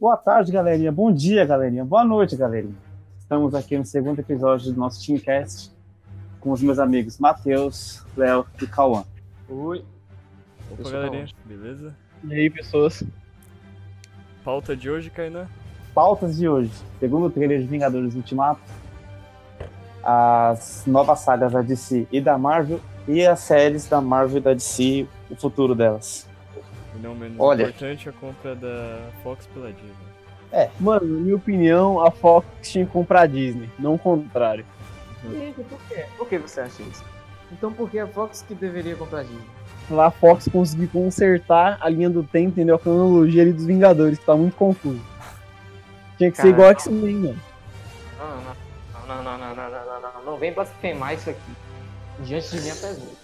Boa tarde, galerinha. Bom dia, galerinha. Boa noite, galerinha. Estamos aqui no segundo episódio do nosso Teamcast com os meus amigos Matheus, Léo e Cauã. Oi. Opa, galerinha. Beleza? E aí, pessoas? Pauta de hoje, Kainan? Pautas de hoje. Segundo o trailer de Vingadores Ultimato, as novas sagas da DC e da Marvel e as séries da Marvel e da DC, o futuro delas. E não menos importante, a compra da Fox pela Disney. Mano, na minha opinião, a Fox tinha que comprar a Disney, não o contrário. Por quê? Por que você acha isso? Então por que a Fox que deveria comprar a Disney? Lá a Fox conseguir consertar a linha do tempo, entendeu? A cronologia ali dos Vingadores, que tá muito confuso. Tinha que ser igual a X-Men, mano. Não vem blasfemar isso aqui. Diante de minha pessoa.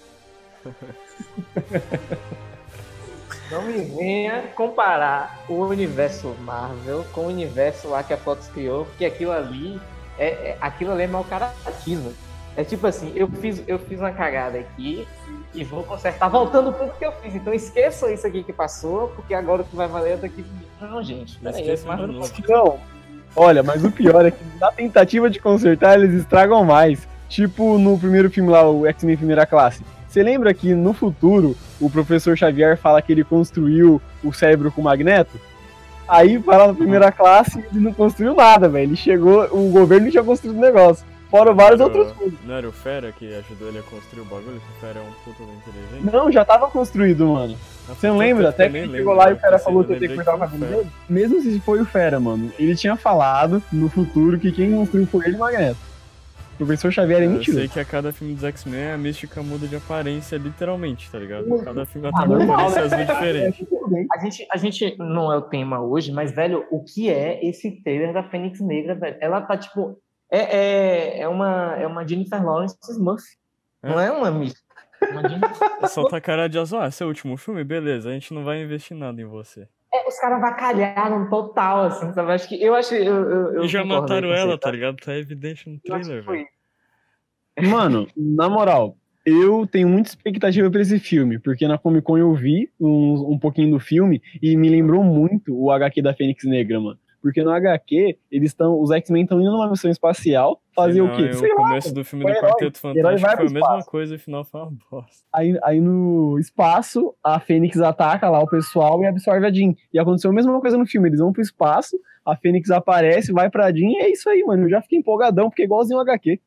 Não me venha comparar o universo Marvel com o universo lá que a Fox criou, porque aquilo ali é mau caratismo. É tipo assim, eu fiz uma cagada aqui e vou consertar voltando tudo que eu fiz. Então esqueça isso aqui que passou, porque agora o que vai valer é daqui. Não, gente. Não, olha, mas o pior é que na tentativa de consertar, eles estragam mais. Tipo no primeiro filme lá, o X-Men Primeira Classe. Você lembra que no futuro o professor Xavier fala que ele construiu o cérebro com o Magneto? Aí vai lá na Primeira Classe e ele não construiu nada, velho. Ele chegou, o governo tinha construído o negócio. Fora vários outros coisas. Não era o Fera que ajudou ele a construir o bagulho? Que o Fera é um puto inteligente? Não, já tava construído, mano. Você não lembra? Até que ele chegou lá e o cara falou que ia ter que cortar o cabelo dele. Mesmo se foi o Fera, mano, ele tinha falado no futuro que quem construiu foi ele e o Magneto. O professor Xavier é mentira. Eu sei que a cada filme dos X-Men a mística muda de aparência, literalmente, tá ligado? Cada filme Ah, tem uma normal, aparência né? azul diferente. A gente não é o tema hoje, mas, velho, o que é esse trailer da Fênix Negra, velho? Ela tá, tipo... É uma Jennifer Lawrence Smurf. Não é uma mística. Só tá cara de azul. Ah, esse é o último filme? Beleza, a gente não vai investir nada em você. Os caras vacalharam total, assim, sabe? Eu E já concordo mataram aí com ela, você, tá ligado? Tá evidente no Eu acho trailer, que foi velho. Mano, na moral, eu tenho muita expectativa pra esse filme, porque na Comic Con eu vi um pouquinho do filme e me lembrou muito o HQ da Fênix Negra, mano. Porque no HQ, os X-Men estão indo numa missão espacial fazer o quê? O começo do filme do Quarteto Fantástico foi a mesma coisa e o final foi uma bosta. Aí no espaço, a Fênix ataca lá o pessoal e absorve a Jean. E aconteceu a mesma coisa no filme, eles vão pro espaço, a Fênix aparece, vai pra Jean e é isso aí, mano. Eu já fiquei empolgadão, porque é igualzinho o HQ.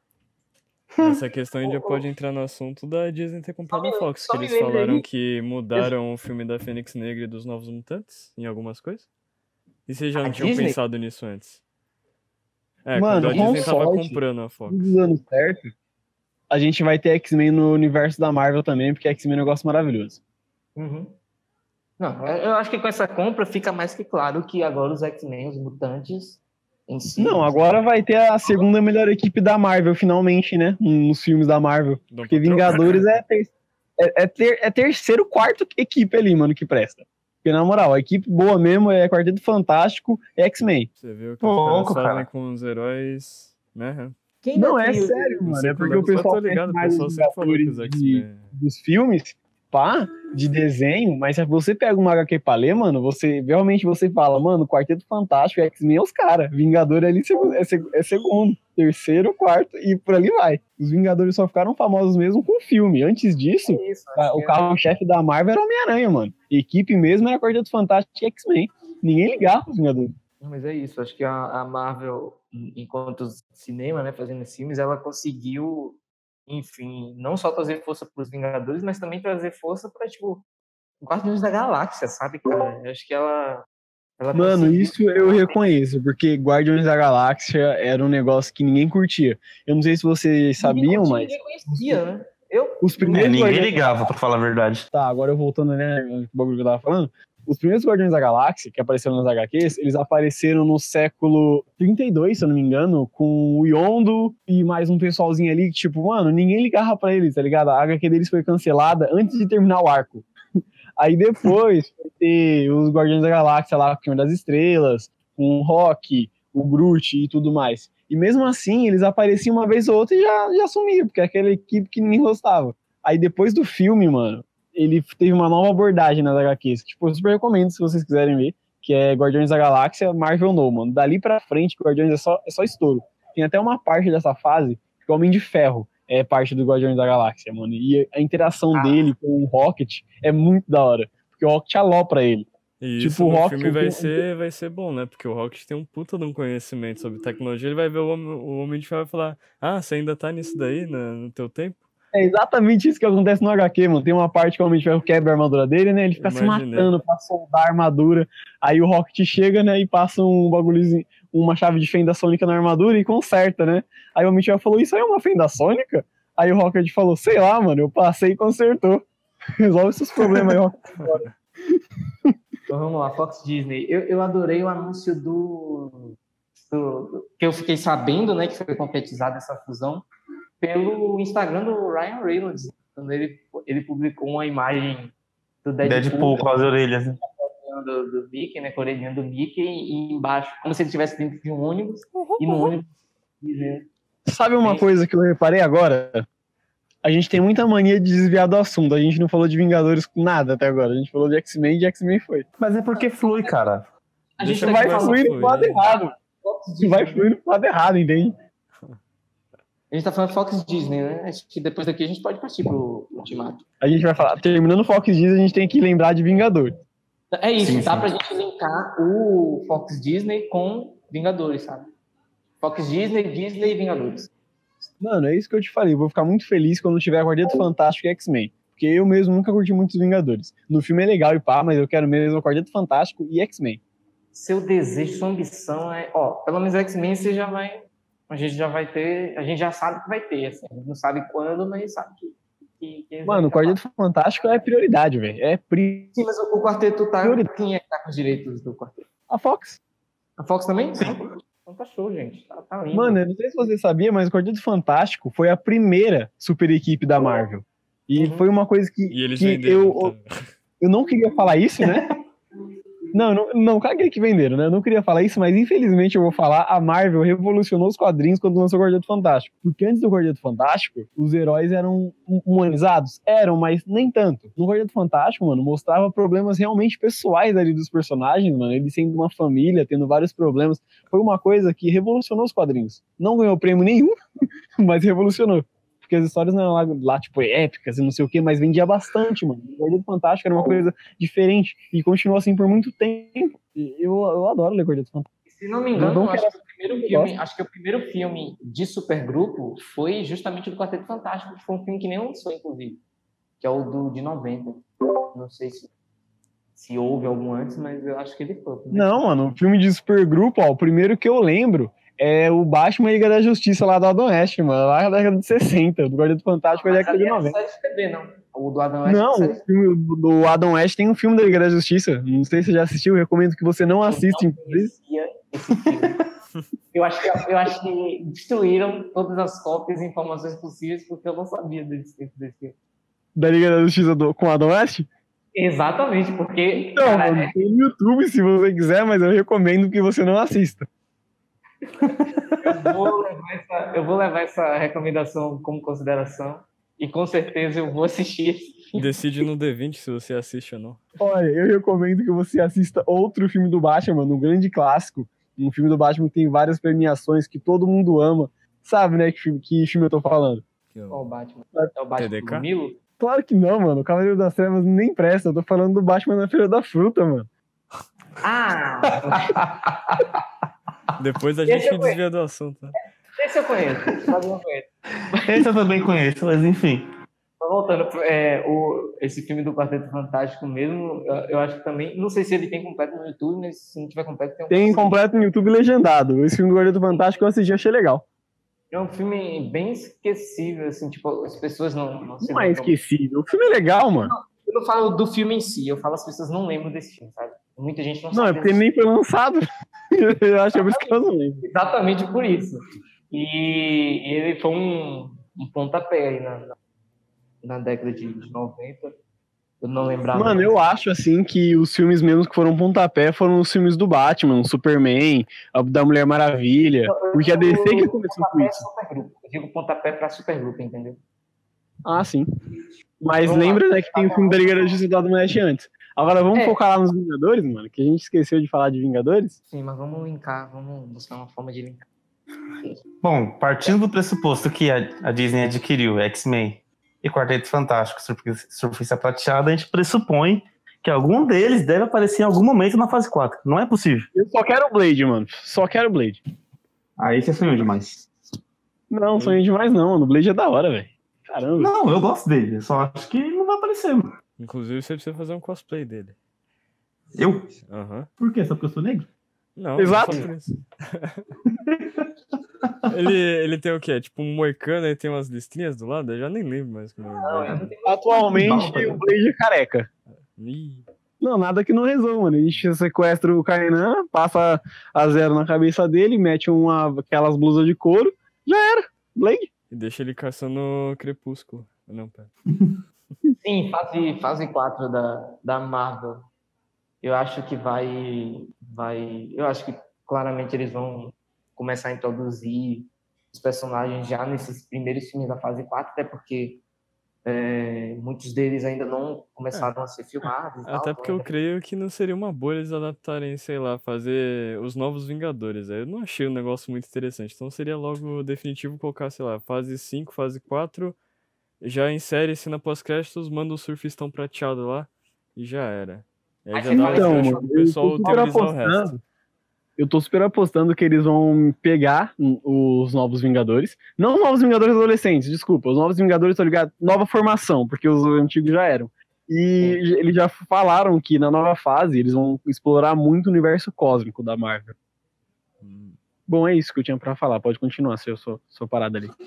Essa questão a gente já pode entrar no assunto da Disney ter comprado a Fox, que eles falaram que mudaram o filme da Fênix Negra e dos Novos Mutantes em algumas coisas. E vocês já não tinham pensado nisso antes? Mano, quando a Disney tava comprando a Fox. Dando certo, a gente vai ter X-Men no universo da Marvel também, porque X-Men é um negócio maravilhoso. Uhum. Não, eu acho que com essa compra fica mais que claro que agora os X-Men, os mutantes em si... Não, agora vai ter a segunda melhor equipe da Marvel, finalmente, né? Nos filmes da Marvel. Porque Vingadores é terceiro, quarto equipe ali, mano, que presta. Porque, na moral, a equipe boa mesmo é Quarteto Fantástico e X-Men. Você viu o que os caras fazem com os heróis, né? Não, é sério, mano. É porque o pessoal ligado, mais o pessoal sempre falou que os X-Men... dos filmes, pá, de desenho, mas se você pega uma HQ pra ler, mano, realmente você fala, mano, Quarteto Fantástico e X-Men é os caras. Vingadores ali é segundo, terceiro, quarto, e por ali vai. Os Vingadores só ficaram famosos mesmo com o filme. Antes disso, o carro-chefe da Marvel era Homem-Aranha, mano. A equipe mesmo era Quarteto Fantástico e X-Men. Ninguém ligava pros Vingadores. Mas é isso, acho que a Marvel, enquanto cinema, né, fazendo filmes, ela conseguiu, enfim, não só trazer força pros Vingadores, mas também trazer força pra, tipo, Guardiões da Galáxia, sabe, cara? Eu acho que ela mano, conseguiu... isso eu reconheço, porque Guardiões da Galáxia era um negócio que ninguém curtia. Eu não sei se vocês sabiam, mas... Ninguém conhecia, né? Os primeiros ninguém ligava, pra falar a verdade. Tá, agora eu voltando, né, no bagulho que eu tava falando. Os primeiros Guardiões da Galáxia, que apareceram nas HQs, eles apareceram no século 32, se eu não me engano, com o Yondo e mais um pessoalzinho ali que, tipo, mano, ninguém ligava pra eles, tá ligado? A HQ deles foi cancelada antes de terminar o arco. Aí depois foi ter os Guardiões da Galáxia lá, com o Senhor das Estrelas, com o Rock, o Groot e tudo mais. E mesmo assim, eles apareciam uma vez ou outra e já sumiam, porque é aquela equipe que ninguém gostava. Aí depois do filme, mano, ele teve uma nova abordagem nas HQs. Tipo, eu super recomendo, se vocês quiserem ver, que é Guardiões da Galáxia, Marvel No, mano. Dali pra frente, Guardiões é só estouro. Tem até uma parte dessa fase que o Homem de Ferro é parte do Guardiões da Galáxia, mano. E a interação dele com o Rocket é muito da hora. Porque o Rocket alopra ele. E Tipo, isso o no Rocket filme vai ser bom, né? Porque o Rocket tem um puta de um conhecimento sobre tecnologia. Ele vai ver o Homem de Ferro e vai falar: Ah, você ainda tá nisso daí no teu tempo? É exatamente isso que acontece no HQ, mano. Tem uma parte que o Homem de Ferro quebra a armadura dele, né? Ele fica se matando pra soldar a armadura. Aí o Rocket chega, né? E passa um bagulhozinho, uma chave de fenda sônica na armadura e conserta, né? Aí o Homem de Ferro falou: Isso aí é uma fenda sônica? Aí o Rocket falou: Sei lá, mano, eu passei e consertou. Resolve esses problemas aí, Rocket. Então vamos lá, Fox Disney. Eu adorei o anúncio que eu fiquei sabendo, né? Que foi concretizada essa fusão pelo Instagram do Ryan Reynolds, quando ele publicou uma imagem do Deadpool com as orelhas, né? do Mickey, né, com a orelhinha do Mickey, e embaixo, como se ele estivesse dentro de um ônibus, e no ônibus... Sabe uma coisa que eu reparei agora? A gente tem muita mania de desviar do assunto, a gente não falou de Vingadores nada até agora, a gente falou de X-Men e de X-Men foi. Mas é porque flui, cara. A gente vai fluir no lado errado. Vai fluir no lado errado, entende? A gente tá falando Fox Disney, né? Acho que depois daqui a gente pode partir pro Ultimato. A gente vai falar, terminando o Fox Disney, a gente tem que lembrar de Vingador. É isso, dá pra gente linkar o Fox Disney com Vingadores, sabe? Fox Disney e Vingadores. Mano, é isso que eu te falei, eu vou ficar muito feliz quando tiver Quarteto Fantástico e X-Men. Porque eu mesmo nunca curti muito os Vingadores. No filme é legal e pá, mas eu quero mesmo o Quarteto Fantástico e X-Men. Seu desejo, sua ambição é... Ó, pelo menos X-Men você já vai... A gente já vai ter... A gente já sabe que vai ter, assim. A gente não sabe quando, mas sabe que mano, o Quarteto Fantástico é prioridade, velho. Sim, mas o Quarteto tá... Quem é que tá com os direitos do Quarteto? A Fox. A Fox também? Sim. Então tá show, gente. Tá lindo. Mano, eu não sei se você sabia, mas o Quarteto Fantástico foi a primeira super equipe da Marvel. E foi uma coisa que, e eles que venderam, eu não queria falar isso, né? Não, caguei que venderam, né? Eu não queria falar isso, mas infelizmente eu vou falar, a Marvel revolucionou os quadrinhos quando lançou o Quarteto Fantástico. Porque antes do Quarteto Fantástico, os heróis eram humanizados? Eram, mas nem tanto. No Quarteto Fantástico, mano, mostrava problemas realmente pessoais ali dos personagens, mano. Eles sendo uma família, tendo vários problemas. Foi uma coisa que revolucionou os quadrinhos. Não ganhou prêmio nenhum, mas revolucionou. Porque as histórias não eram lá, tipo, épicas e não sei o que, mas vendia bastante, mano. O Quarteto Fantástico era uma coisa diferente e continuou assim por muito tempo. E eu adoro ler Quarteto Fantástico. Se não me engano, acho que o primeiro filme de supergrupo foi justamente do Quarteto Fantástico, que foi um filme que nem lançou, inclusive, que é o de 90. Não sei se houve algum antes, mas eu acho que ele foi. Não, mano, o filme de supergrupo, ó, o primeiro que eu lembro é o Batman e Liga da Justiça lá do Adam West, mano, lá na década de 60, do Quarteto Fantástico da década de 90. Não é série de TV, não. O do Adam West. Não, o filme do Adam West tem um filme da Liga da Justiça. Não sei se você já assistiu, eu recomendo que você não assista. Eu acho que destruíram todas as cópias e informações possíveis, porque eu não sabia desse filme. Da Liga da Justiça com o Adam West? Exatamente, porque... Não, cara, mano, tem no YouTube se você quiser, mas eu recomendo que você não assista. Eu vou levar essa recomendação como consideração e com certeza eu vou assistir. Decide no D20 se você assiste ou não. Olha, eu recomendo que você assista outro filme do Batman, um grande clássico, um filme do Batman que tem várias premiações que todo mundo ama. Sabe, né, que filme eu tô falando? Qual o Batman? É o Batman do Milo? Claro que não, mano, o Cavaleiro das Trevas nem presta, eu tô falando do Batman na Feira da Fruta, mano. Ah! Depois a gente desvia do assunto. Né? Esse eu conheço. Esse eu também conheço, mas enfim. Voltando, esse filme do Quarteto Fantástico mesmo, eu acho que também, não sei se ele tem completo no YouTube, mas se não tiver completo, tem completo no YouTube legendado. Esse filme do Quarteto Fantástico eu assisti, achei legal. É um filme bem esquecível, assim, tipo, as pessoas não se é esquecível, o filme é legal, mano. Eu não falo do filme em si, eu falo as pessoas não lembram desse filme, sabe? Muita gente não sabe. Não, é porque nem foi lançado. Eu acho que é por isso que eu não lembro. Exatamente por isso. E ele foi um pontapé aí na década de 90. Eu não lembrava. Mano, eu acho assim que os filmes mesmo que foram pontapé foram os filmes do Batman, Superman, da Mulher Maravilha. Porque a DC que começou com isso. Eu digo pontapé pra supergrupo, entendeu? Ah, sim. Mas lembra, né, que tem o filme da Liga da Justiça do Adam West antes. Agora vamos focar lá nos Vingadores, mano, que a gente esqueceu de falar de Vingadores. Sim, mas vamos linkar, vamos buscar uma forma de linkar. Bom, partindo do pressuposto que a Disney adquiriu X-Men e Quarteto Fantástico, Surfista Prateada, a gente pressupõe que algum deles deve aparecer em algum momento na fase 4. Não é possível. Eu só quero o Blade, mano. Só quero o Blade. Aí você sonhou demais. Não, sonhei demais não, mano. O Blade é da hora, velho. Caramba. Não, eu gosto dele. Eu só acho que ele não vai aparecer, mano. Inclusive, você precisa fazer um cosplay dele. Eu? Aham. Por quê? Só porque eu sou negro? Não, Exato. só por isso. ele tem o quê? Tipo um moicano e tem umas listrinhas do lado? Eu já nem lembro mais como é. Atualmente, o Blade é careca. Ih, Não, nada que não resolva, mano. A gente sequestra o Kainan, passa a 0 na cabeça dele, mete aquelas blusas de couro, já era. Blade. e deixa ele caçando Crepúsculo. Não, pera. Sim, fase 4 da Marvel. Eu acho que eu acho que claramente eles vão começar a introduzir os personagens já nesses primeiros filmes da fase 4, até porque muitos deles ainda não começaram a ser filmados. E Até tal, porque eu creio que não seria uma boa eles adaptarem, sei lá, fazer os novos Vingadores. Eu não achei um negócio muito interessante. Então seria logo definitivo colocar, sei lá, fase 5, fase 4, já insere cena pós-créditos, manda o surfistão prateado lá e já era. Aí Aí já você dá fala, um gancho então, pro pessoal eu tô teorizar o resto. apostando. Eu tô super apostando que eles vão pegar os Novos Vingadores. Não os Novos Vingadores adolescentes, desculpa. Os Novos Vingadores, tô ligado? Nova formação, porque os antigos já eram. E eles já falaram que na nova fase eles vão explorar muito o universo cósmico da Marvel. Bom, é isso que eu tinha pra falar. Pode continuar, se eu sou parada ali.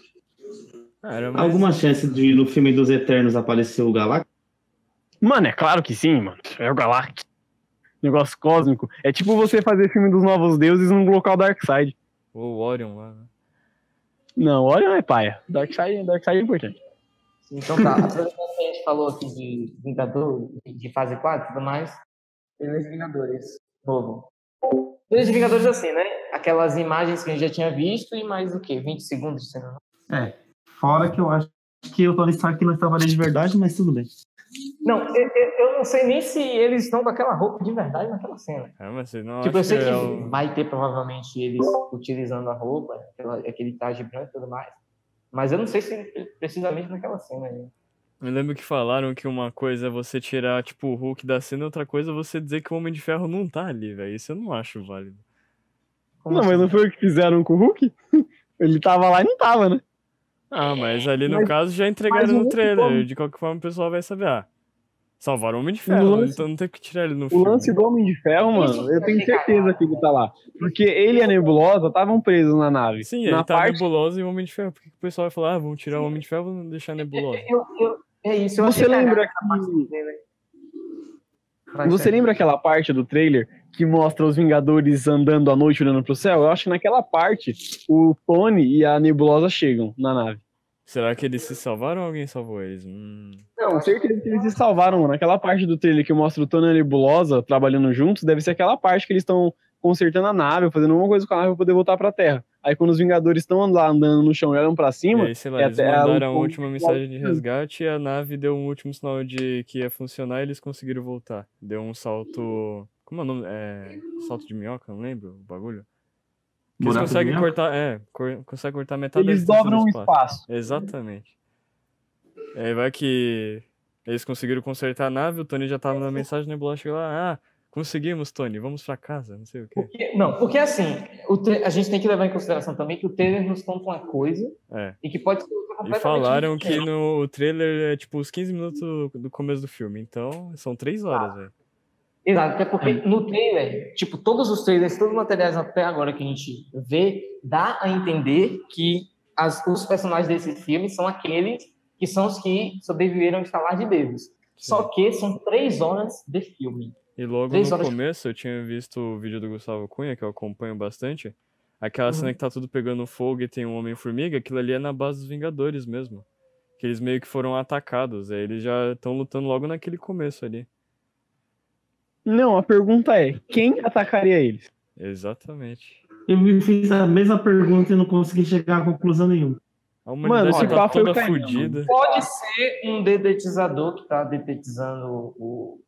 Era mais... Alguma chance de no filme dos Eternos aparecer o Galactus? Mano, é claro que sim, mano. É o Galactus. Negócio cósmico. É tipo você fazer filme dos Novos Deuses num local Darkseid. O Orion lá, né? Não, Orion é paia. Darkseid é importante. Então tá, aproveitando que a gente falou aqui de Vingador, de fase 4 e tudo mais, Três Vingadores, novo. Três Vingadores assim, né? Aquelas imagens que a gente já tinha visto e mais o quê? 20 segundos de cena. Fora que eu acho que o Tony Stark não estava ali de verdade, mas tudo bem. Não, eu não sei nem se eles estão com aquela roupa de verdade naquela cena. Mas você não Tipo, eu acha sei que que é o... vai ter provavelmente eles utilizando a roupa, aquele traje branco e tudo mais, mas eu não sei se precisamente naquela cena aí. Eu lembro que falaram que uma coisa é você tirar, tipo, o Hulk da cena, outra coisa é você dizer que o Homem de Ferro não tá ali, velho. Isso eu não acho válido. Como Não, assim? mas não foi o que fizeram com o Hulk? Ele tava lá e não tava, né? Ah, mas ali no Mas- caso já entregaram mas o no Hulk trailer. como? De qualquer forma o pessoal vai saber, salvaram o Homem de Ferro, lance- então não tem que tirar ele no O filme. lance do Homem de Ferro, mano, eu tenho certeza que ele tá lá. Porque ele e a Nebulosa estavam presos na nave. Sim, ele na tá parte... Nebulosa e o Homem de Ferro. Por que o pessoal vai falar, vamos tirar o Homem de Ferro, vamos deixar a Nebulosa? É isso, eu Você achei lembra cagada essa parte do trailer. Vai, Você segue. lembra aquela parte do trailer que mostra os Vingadores andando à noite olhando pro céu? Eu acho que naquela parte o Tony e a Nebulosa chegam na nave. Será que eles se salvaram ou alguém salvou eles? Não, com certeza que eles se salvaram, mano. Aquela parte do trailer que mostra o Tony e a Nebulosa trabalhando juntos, deve ser aquela parte que eles estão consertando a nave, fazendo alguma coisa com a nave pra poder voltar pra Terra. Aí quando os Vingadores estão lá andando no chão e olham pra E cima... aí, sei lá, eles mandaram a última mensagem de resgate e a nave deu um último sinal de que ia funcionar e eles conseguiram voltar. Deu um salto... Como é o nome? Salto de minhoca, não lembro o bagulho. Que eles Buraco de conseguem minhoca? cortar, conseguem cortar metade da Eles distância dobram do o espaço. espaço. Exatamente. Aí vai que eles conseguiram consertar a nave, o Tony já tava na mensagem, a Nebula chegou lá, conseguimos, Tony, vamos pra casa, não sei o quê. Porque assim, a gente tem que levar em consideração também que o trailer nos conta uma coisa e que pode ser E completamente falaram que diferente. no trailer é tipo os 15 minutos do começo do filme, então são 3 horas, velho. Exato, até porque no trailer, tipo, todos os trailers, todos os materiais até agora que a gente vê, dá a entender que os personagens desse filme são aqueles que são os que sobreviveram ao estalar de dedos. Só que são 3 horas de filme. E logo 3 no horas. começo eu tinha visto o vídeo do Gustavo Cunha, que eu acompanho bastante. Aquela cena que tá tudo pegando fogo e tem um Homem-Formiga, aquilo ali é na base dos Vingadores mesmo. Que eles meio que foram atacados, aí eles já estão lutando logo naquele começo ali. Não, a pergunta é, quem atacaria eles? Exatamente. Eu me fiz a mesma pergunta e não consegui chegar a conclusão nenhuma. A humanidade Mano, esse tá papo foi toda o Kainan, fodida. Pode ser um dedetizador que tá dedetizando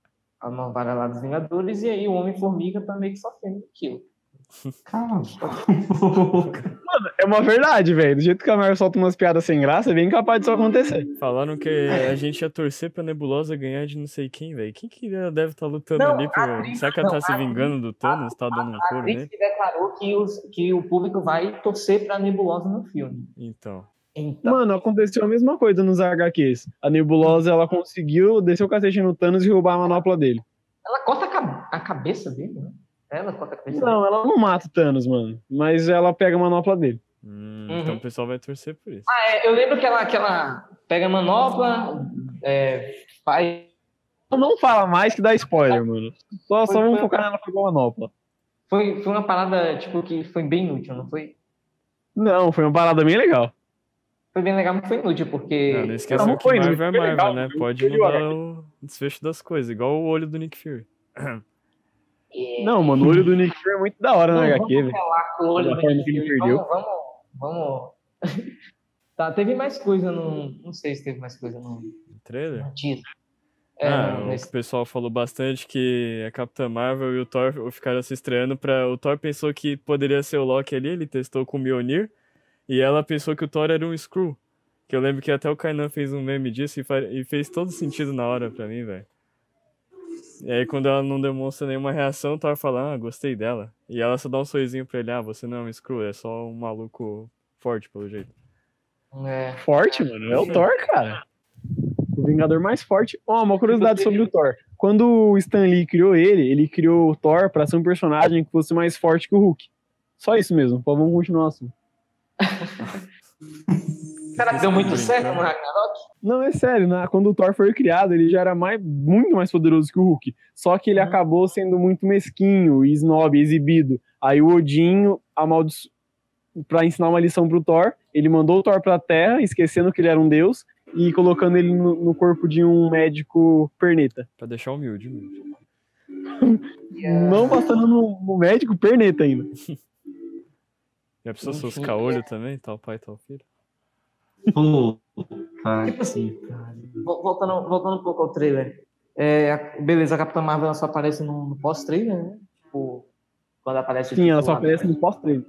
a novara lá dos Vingadores, e aí o Homem-Formiga tá meio que sofrendo aquilo. Calma. Mano, é uma verdade, velho. Do jeito que a Marvel solta umas piadas sem graça, é bem capaz disso acontecer. Falaram que a gente ia torcer pra Nebulosa ganhar de não sei quem, velho. Quem que ela deve estar lutando Não, ali? Será que ela tá se vingando do Thanos? Tá dando um A couro atriz nele? que declarou que o público vai torcer pra Nebulosa no filme. Então. Mano, aconteceu a mesma coisa nos HQs. A Nebulosa, ela conseguiu descer o cacete no Thanos e roubar a manopla dele. Ela corta a cabeça dele, né? Ela corta a cabeça dele. Não, ela não mata o Thanos, mano. Mas ela pega a manopla dele. Então o pessoal vai torcer por isso. Eu lembro que ela pega a manopla, faz... Não fala mais que dá spoiler, mano. Só vamos focar nela pegou a manopla. Foi uma parada, tipo, que foi bem inútil, não foi? Não, foi uma parada bem legal. Foi bem legal, mas foi inútil, porque... Não esqueça não que foi Marvel inútil, é foi Marvel, legal, né? foi Pode melhor. mudar o desfecho das coisas, igual o olho do Nick Fury. Não, mano, o olho do Nick Fury é muito da hora na HQ, velho. Vamos falar com o olho Da do forma Nick que ele Fury. perdeu. Vamos... Tá, teve mais coisa no... Não sei se teve mais coisa no Trailer? teaser. O pessoal falou bastante que a Capitã Marvel e o Thor ficaram se estreando pra... O Thor pensou que poderia ser o Loki ali, ele testou com o Mjolnir, e ela pensou que o Thor era um Skrull. Que eu lembro que até o Kainan fez um meme disso e fez todo sentido na hora pra mim, velho. E aí quando ela não demonstra nenhuma reação, o Thor fala, gostei dela. E ela só dá um sorrisinho pra ele, você não é um Skrull, é só um maluco forte, pelo jeito. Forte, mano, é o Thor, cara. O Vingador mais forte. Uma curiosidade sobre o Thor. Quando o Stan Lee criou ele criou o Thor pra ser um personagem que fosse mais forte que o Hulk. Só isso mesmo, vamos continuar assim. Será que deu muito certo no Ragnarok? Não, é sério, quando o Thor foi criado, ele já era muito mais poderoso que o Hulk. Só que ele acabou sendo muito mesquinho e snob, exibido. Aí o Odin, pra ensinar uma lição pro Thor, ele mandou o Thor pra Terra, esquecendo que ele era um deus, e colocando ele no corpo de um médico perneta. Pra deixar humilde. Não passando no médico perneta ainda. Já precisou seus caolhos também? Tal pai, tal filho? Tipo assim, voltando um pouco ao trailer. Beleza, a Capitã Marvel ela só aparece no pós-trailer, né? Tipo, quando aparece... Sim, ela só aparece no pós-trailer.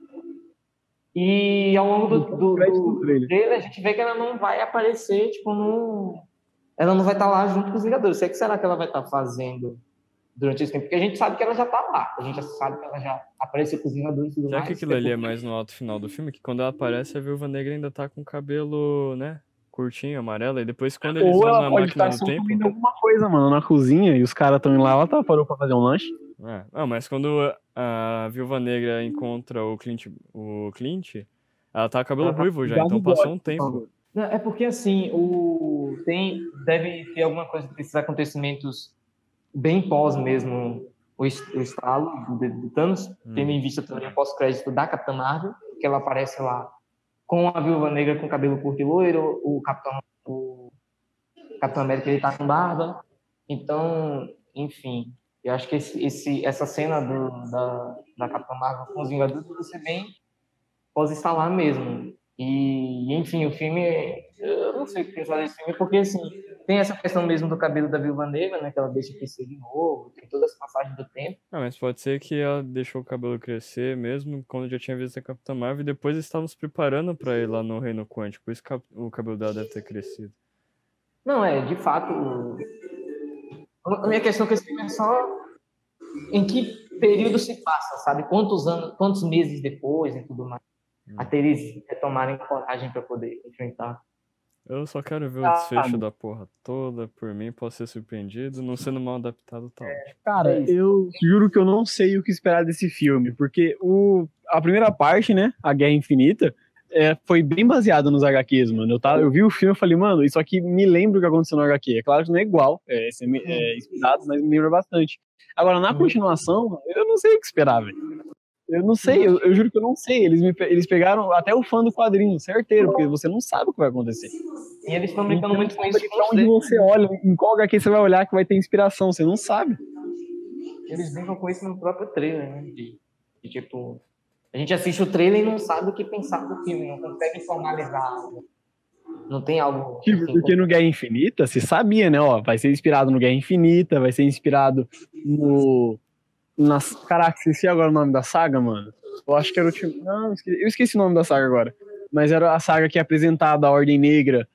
E ao longo do trailer, a gente vê que ela não vai aparecer, tipo, ela não vai estar lá junto com os Vingadores. O que será que ela vai estar fazendo durante esse tempo? Porque a gente sabe que ela já tá lá. A gente já sabe que ela já apareceu com os Vingadores e tudo mais. Será que aquilo ali é mais no alto final do filme? Que quando ela aparece, a Viúva Negra ainda tá com o cabelo, né? Curtinho, amarelo. E depois quando eles vão na máquina do tempo... comendo alguma coisa, mano, na cozinha. E os caras estão indo lá, ela parou pra fazer um lanche. Mas quando a Viúva Negra encontra o Clint, ela tá com cabelo ruivo já, então passou um tempo. Não, é porque assim, deve ter alguma coisa desses acontecimentos bem pós mesmo o estalo do Thanos, tendo em vista também o pós-crédito da Capitã Marvel, que ela aparece lá com a Viúva Negra com cabelo curto e loiro, o Capitão América ele tá com barba. Então, enfim, eu acho que essa cena da Capitã Marvel com os Vingadores vai ser bem pós-instalar mesmo. E, enfim, o filme, eu não sei o que pensar desse filme, porque, assim, tem essa questão mesmo do cabelo da Viúva Negra, né, que ela deixa crescer de novo, tem toda essa passagem do tempo. Mas pode ser que ela deixou o cabelo crescer mesmo quando já tinha visto a Capitã Marvel e depois estavam se preparando pra ir lá no Reino Quântico, por isso que o cabelo dela deve ter crescido. Não, de fato, a minha questão com esse filme é só em que período se passa, sabe? Quantos meses depois e tudo mais. Até eles retomarem coragem pra poder enfrentar. Eu só quero ver o desfecho da porra toda, por mim, posso ser surpreendido, não sendo mal adaptado, tá ótimo. Cara, eu juro que eu não sei o que esperar desse filme, porque a primeira parte, né, a Guerra Infinita, foi bem baseada nos HQs, mano. Eu vi o filme e falei, mano, isso aqui me lembra o que aconteceu no HQ. É claro que não é igual, é inspirado, mas me lembra bastante. Agora, na continuação, eu não sei o que esperar, velho. Eu não sei, eu juro que eu não sei. Eles pegaram até o fã do quadrinho, certeiro, porque você não sabe o que vai acontecer. E eles estão brincando muito com isso. Pra onde você olha, em qual HQ você vai olhar que vai ter inspiração, você não sabe. Eles brincam com isso no próprio trailer, né? Tipo, a gente assiste o trailer e não sabe o que pensar do filme, não consegue formalizar algo. Não tem algo. Tipo, porque no Guerra Infinita, você sabia, né? Ó, vai ser inspirado no Guerra Infinita, vai ser inspirado no. Caraca, esqueci agora o nome da saga, mano. Eu acho que era o último. Não, eu esqueci o nome da saga agora. Mas era a saga que é apresentada, a Ordem Negra.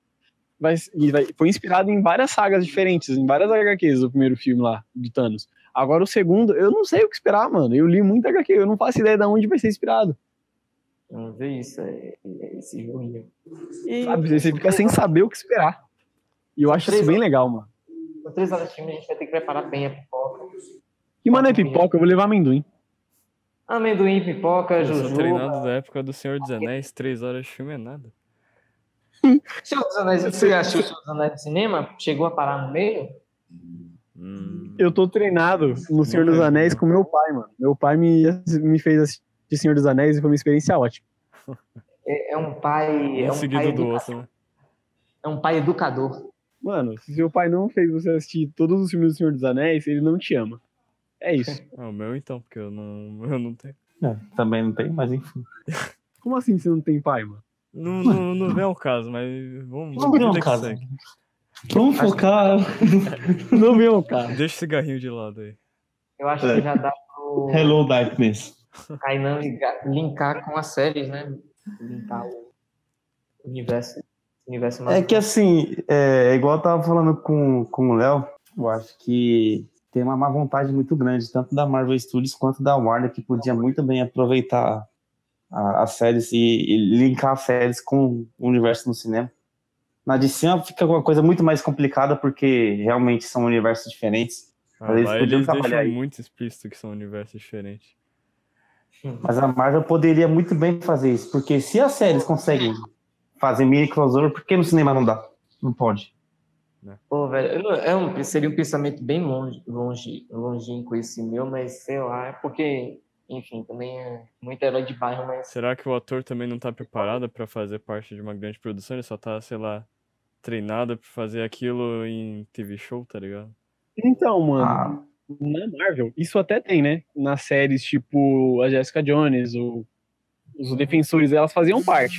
Foi inspirado em várias sagas diferentes, em várias HQs do primeiro filme lá, do Thanos. Agora o segundo, eu não sei o que esperar, mano. Eu li muita HQ, eu não faço ideia de onde vai ser inspirado. Vamos ver isso, é esse joguinho. Sabe, você fica sem saber o que esperar. E eu acho isso bem legal, mano. Com 3 horas de filme, a gente vai ter que preparar bem a pipoca. E, mano, é pipoca, eu vou levar amendoim. Amendoim, pipoca, Eu sou jujuba. treinado da época do Senhor dos Anéis, 3 horas de filme é nada. Senhor dos Anéis, você assistiu o Senhor dos Anéis no cinema? Chegou a parar no meio? Eu tô treinado no Senhor dos Anéis com meu pai, mano. Meu pai me fez assistir Senhor dos Anéis e foi uma experiência ótima. É um pai. Um seguido do outro, né? É um pai educador. Mano, se seu pai não fez você assistir todos os filmes do Senhor dos Anéis, ele não te ama. É isso. Ah, o meu então, porque eu não tenho. Também não tem, mas enfim. Como assim você não tem pai, mano? Não vem ao caso, mas vamos Não vem ao vida que caso. segue. Vamos focar. Não meu, cara. Deixa o cigarrinho de lado aí. Eu acho que já dá pro Hello, Darkness. Kainan linkar com as séries, né? Linkar o universo É que assim, igual eu tava falando com o Léo, eu acho que tem uma má vontade muito grande, tanto da Marvel Studios quanto da Warner, que podia muito bem aproveitar as séries e linkar as séries com o universo no cinema. Na DC fica uma coisa muito mais complicada, porque realmente são universos diferentes. Lá eles trabalhar deixam aí. muito explícito que são universos diferentes. Mas a Marvel poderia muito bem fazer isso, porque se as séries conseguem fazer mini crossover, por que no cinema não dá? Não pode. Pô, velho, seria um pensamento bem longínquo esse meu, mas sei lá, é porque, enfim, também é muito herói de bairro, mas... Será que o ator também não tá preparado pra fazer parte de uma grande produção? Ele só tá, sei lá, treinado pra fazer aquilo em TV show, tá ligado? Então, mano, na Marvel, isso até tem, né? Nas séries tipo a Jessica Jones, os Defensores, elas faziam parte.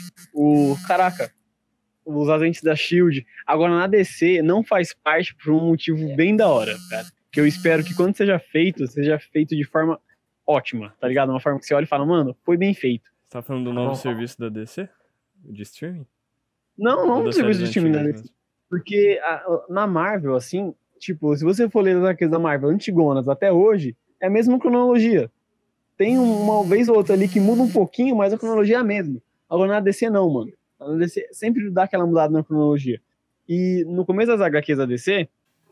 Os Agentes da SHIELD. Agora, na DC, não faz parte por um motivo bem da hora, cara. Que eu espero que quando seja feito de forma ótima, tá ligado? Uma forma que você olha e fala, mano, foi bem feito. Você tá falando do novo serviço da DC? De streaming? Não do serviço de streaming da DC. Mesmo. Porque na Marvel, assim, tipo, se você for ler as HQs da Marvel antigonas até hoje, é a mesma cronologia. Tem uma vez ou outra ali que muda um pouquinho, mas a cronologia é a mesma. Agora na DC não, mano. Na DC sempre dá aquela mudada na cronologia. E no começo das HQs da DC,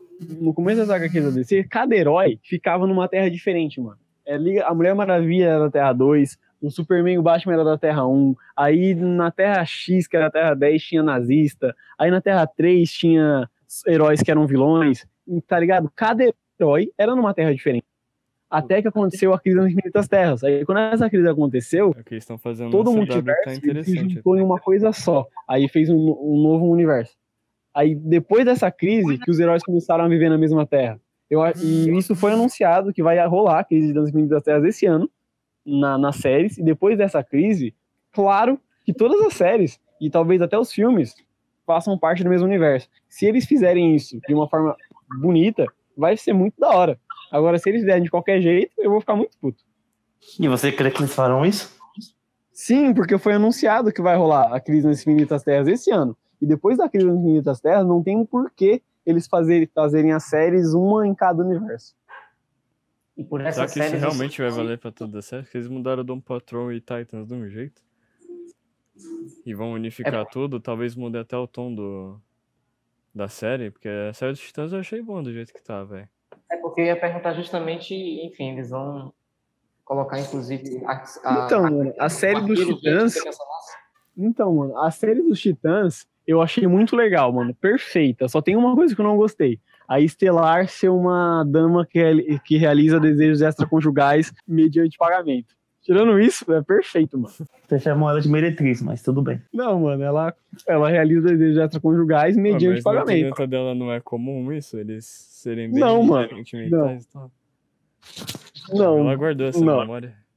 cada herói ficava numa terra diferente, mano. A Mulher Maravilha era da Terra 2, o Superman e o Batman era da Terra 1, aí na Terra X, que era a Terra 10, tinha nazista, aí na Terra 3 tinha heróis que eram vilões, tá ligado? Cada herói era numa terra diferente. Até que aconteceu a crise nas Infinitas Terras. Aí quando essa crise aconteceu, É o que eles estão fazendo todo o no CW, multiverso tá se interessante. juntou em uma coisa só. Aí fez um novo universo. Aí depois dessa crise, que os heróis começaram a viver na mesma terra. E isso foi anunciado que vai rolar a crise das Infinitas Terras esse ano, nas séries. E depois dessa crise, claro que todas as séries, e talvez até os filmes, façam parte do mesmo universo. Se eles fizerem isso de uma forma bonita, vai ser muito da hora. Agora, se eles fizerem de qualquer jeito, eu vou ficar muito puto. E você crê que eles farão isso? Sim, porque foi anunciado que vai rolar a crise nas Infinitas Terras esse ano. E depois da crise nas Infinitas Terras, não tem um porquê eles fazerem as séries uma em cada universo. E por Será essas que isso séries... realmente vai valer pra toda a série? Porque eles mudaram Doom Patrol e Titans de um jeito. E vão unificar tudo, talvez mude até o tom da série, porque a série dos Titãs eu achei bom do jeito que tá, velho. É porque eu ia perguntar justamente, enfim, eles vão colocar inclusive a série dos Titãs... Então, mano, a série dos Titãs eu achei muito legal, mano, perfeita. Só tem uma coisa que eu não gostei. A Estelar ser uma dama que realiza desejos extraconjugais mediante pagamento. Tirando isso, é perfeito, mano. Você chamou ela de meretriz, mas tudo bem. Não, mano, ela realiza desejos extraconjugais mediante mas pagamento. na planeta dela não é comum isso? Eles serem bem Não, mano. sentimentais e tal? Não. Ela guardou essa não. memória.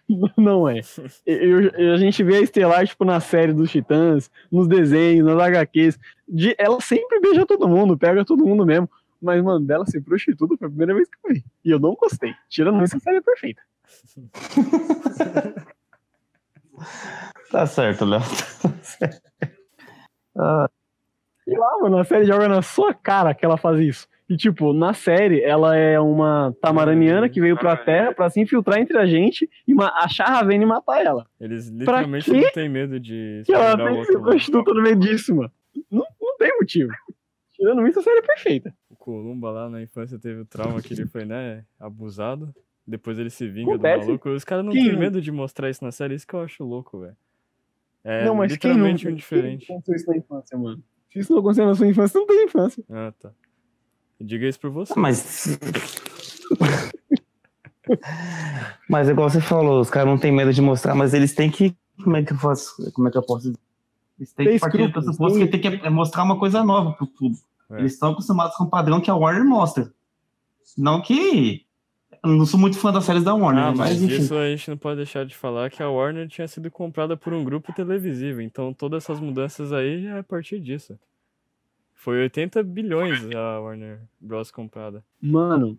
Não é. A gente vê a Estelar, tipo, na série dos Titãs, nos desenhos, nas HQs. Ela sempre beija todo mundo, pega todo mundo mesmo. Mas, mano, dela ser prostituta foi a primeira vez que eu vi. E eu não gostei. Tirando isso, a série é perfeita. Tá certo, Léo. Sei lá, mano, a série joga na sua cara que ela faz isso. E, tipo, na série, ela é uma tamaraniana que veio pra Terra pra se infiltrar entre a gente e achar a Ravena e matar ela. Eles literalmente quê? não têm medo de Que ela explorar o tem que outro ser lado. prostituta no meio disso, mano. Não tem motivo. Tirando isso, a série é perfeita. O Columba lá na infância teve o trauma que ele foi, né, abusado. Depois ele se vinga Acontece. do maluco. Os caras não Quem têm não? medo de mostrar isso na série, isso que eu acho louco, velho. É Não, mas literalmente quem um diferente. Quem aconteceu isso na infância, mano? Se isso não aconteceu na sua infância, não tem infância. Ah, tá. Diga isso por você. Mas. Mas igual você falou, os caras não têm medo de mostrar, mas eles têm que. Como é que eu posso dizer? Eles têm que partir do pressuposto que tem que mostrar uma coisa nova pro público. É. Eles estão acostumados com o padrão que a Warner mostra. Não que. Eu não sou muito fã das séries da Warner, Ah, né? mas enfim. isso a gente não pode deixar de falar que a Warner tinha sido comprada por um grupo televisivo. Então todas essas mudanças aí já é a partir disso. Foi 80 bilhões a Warner Bros. Comprada. Mano,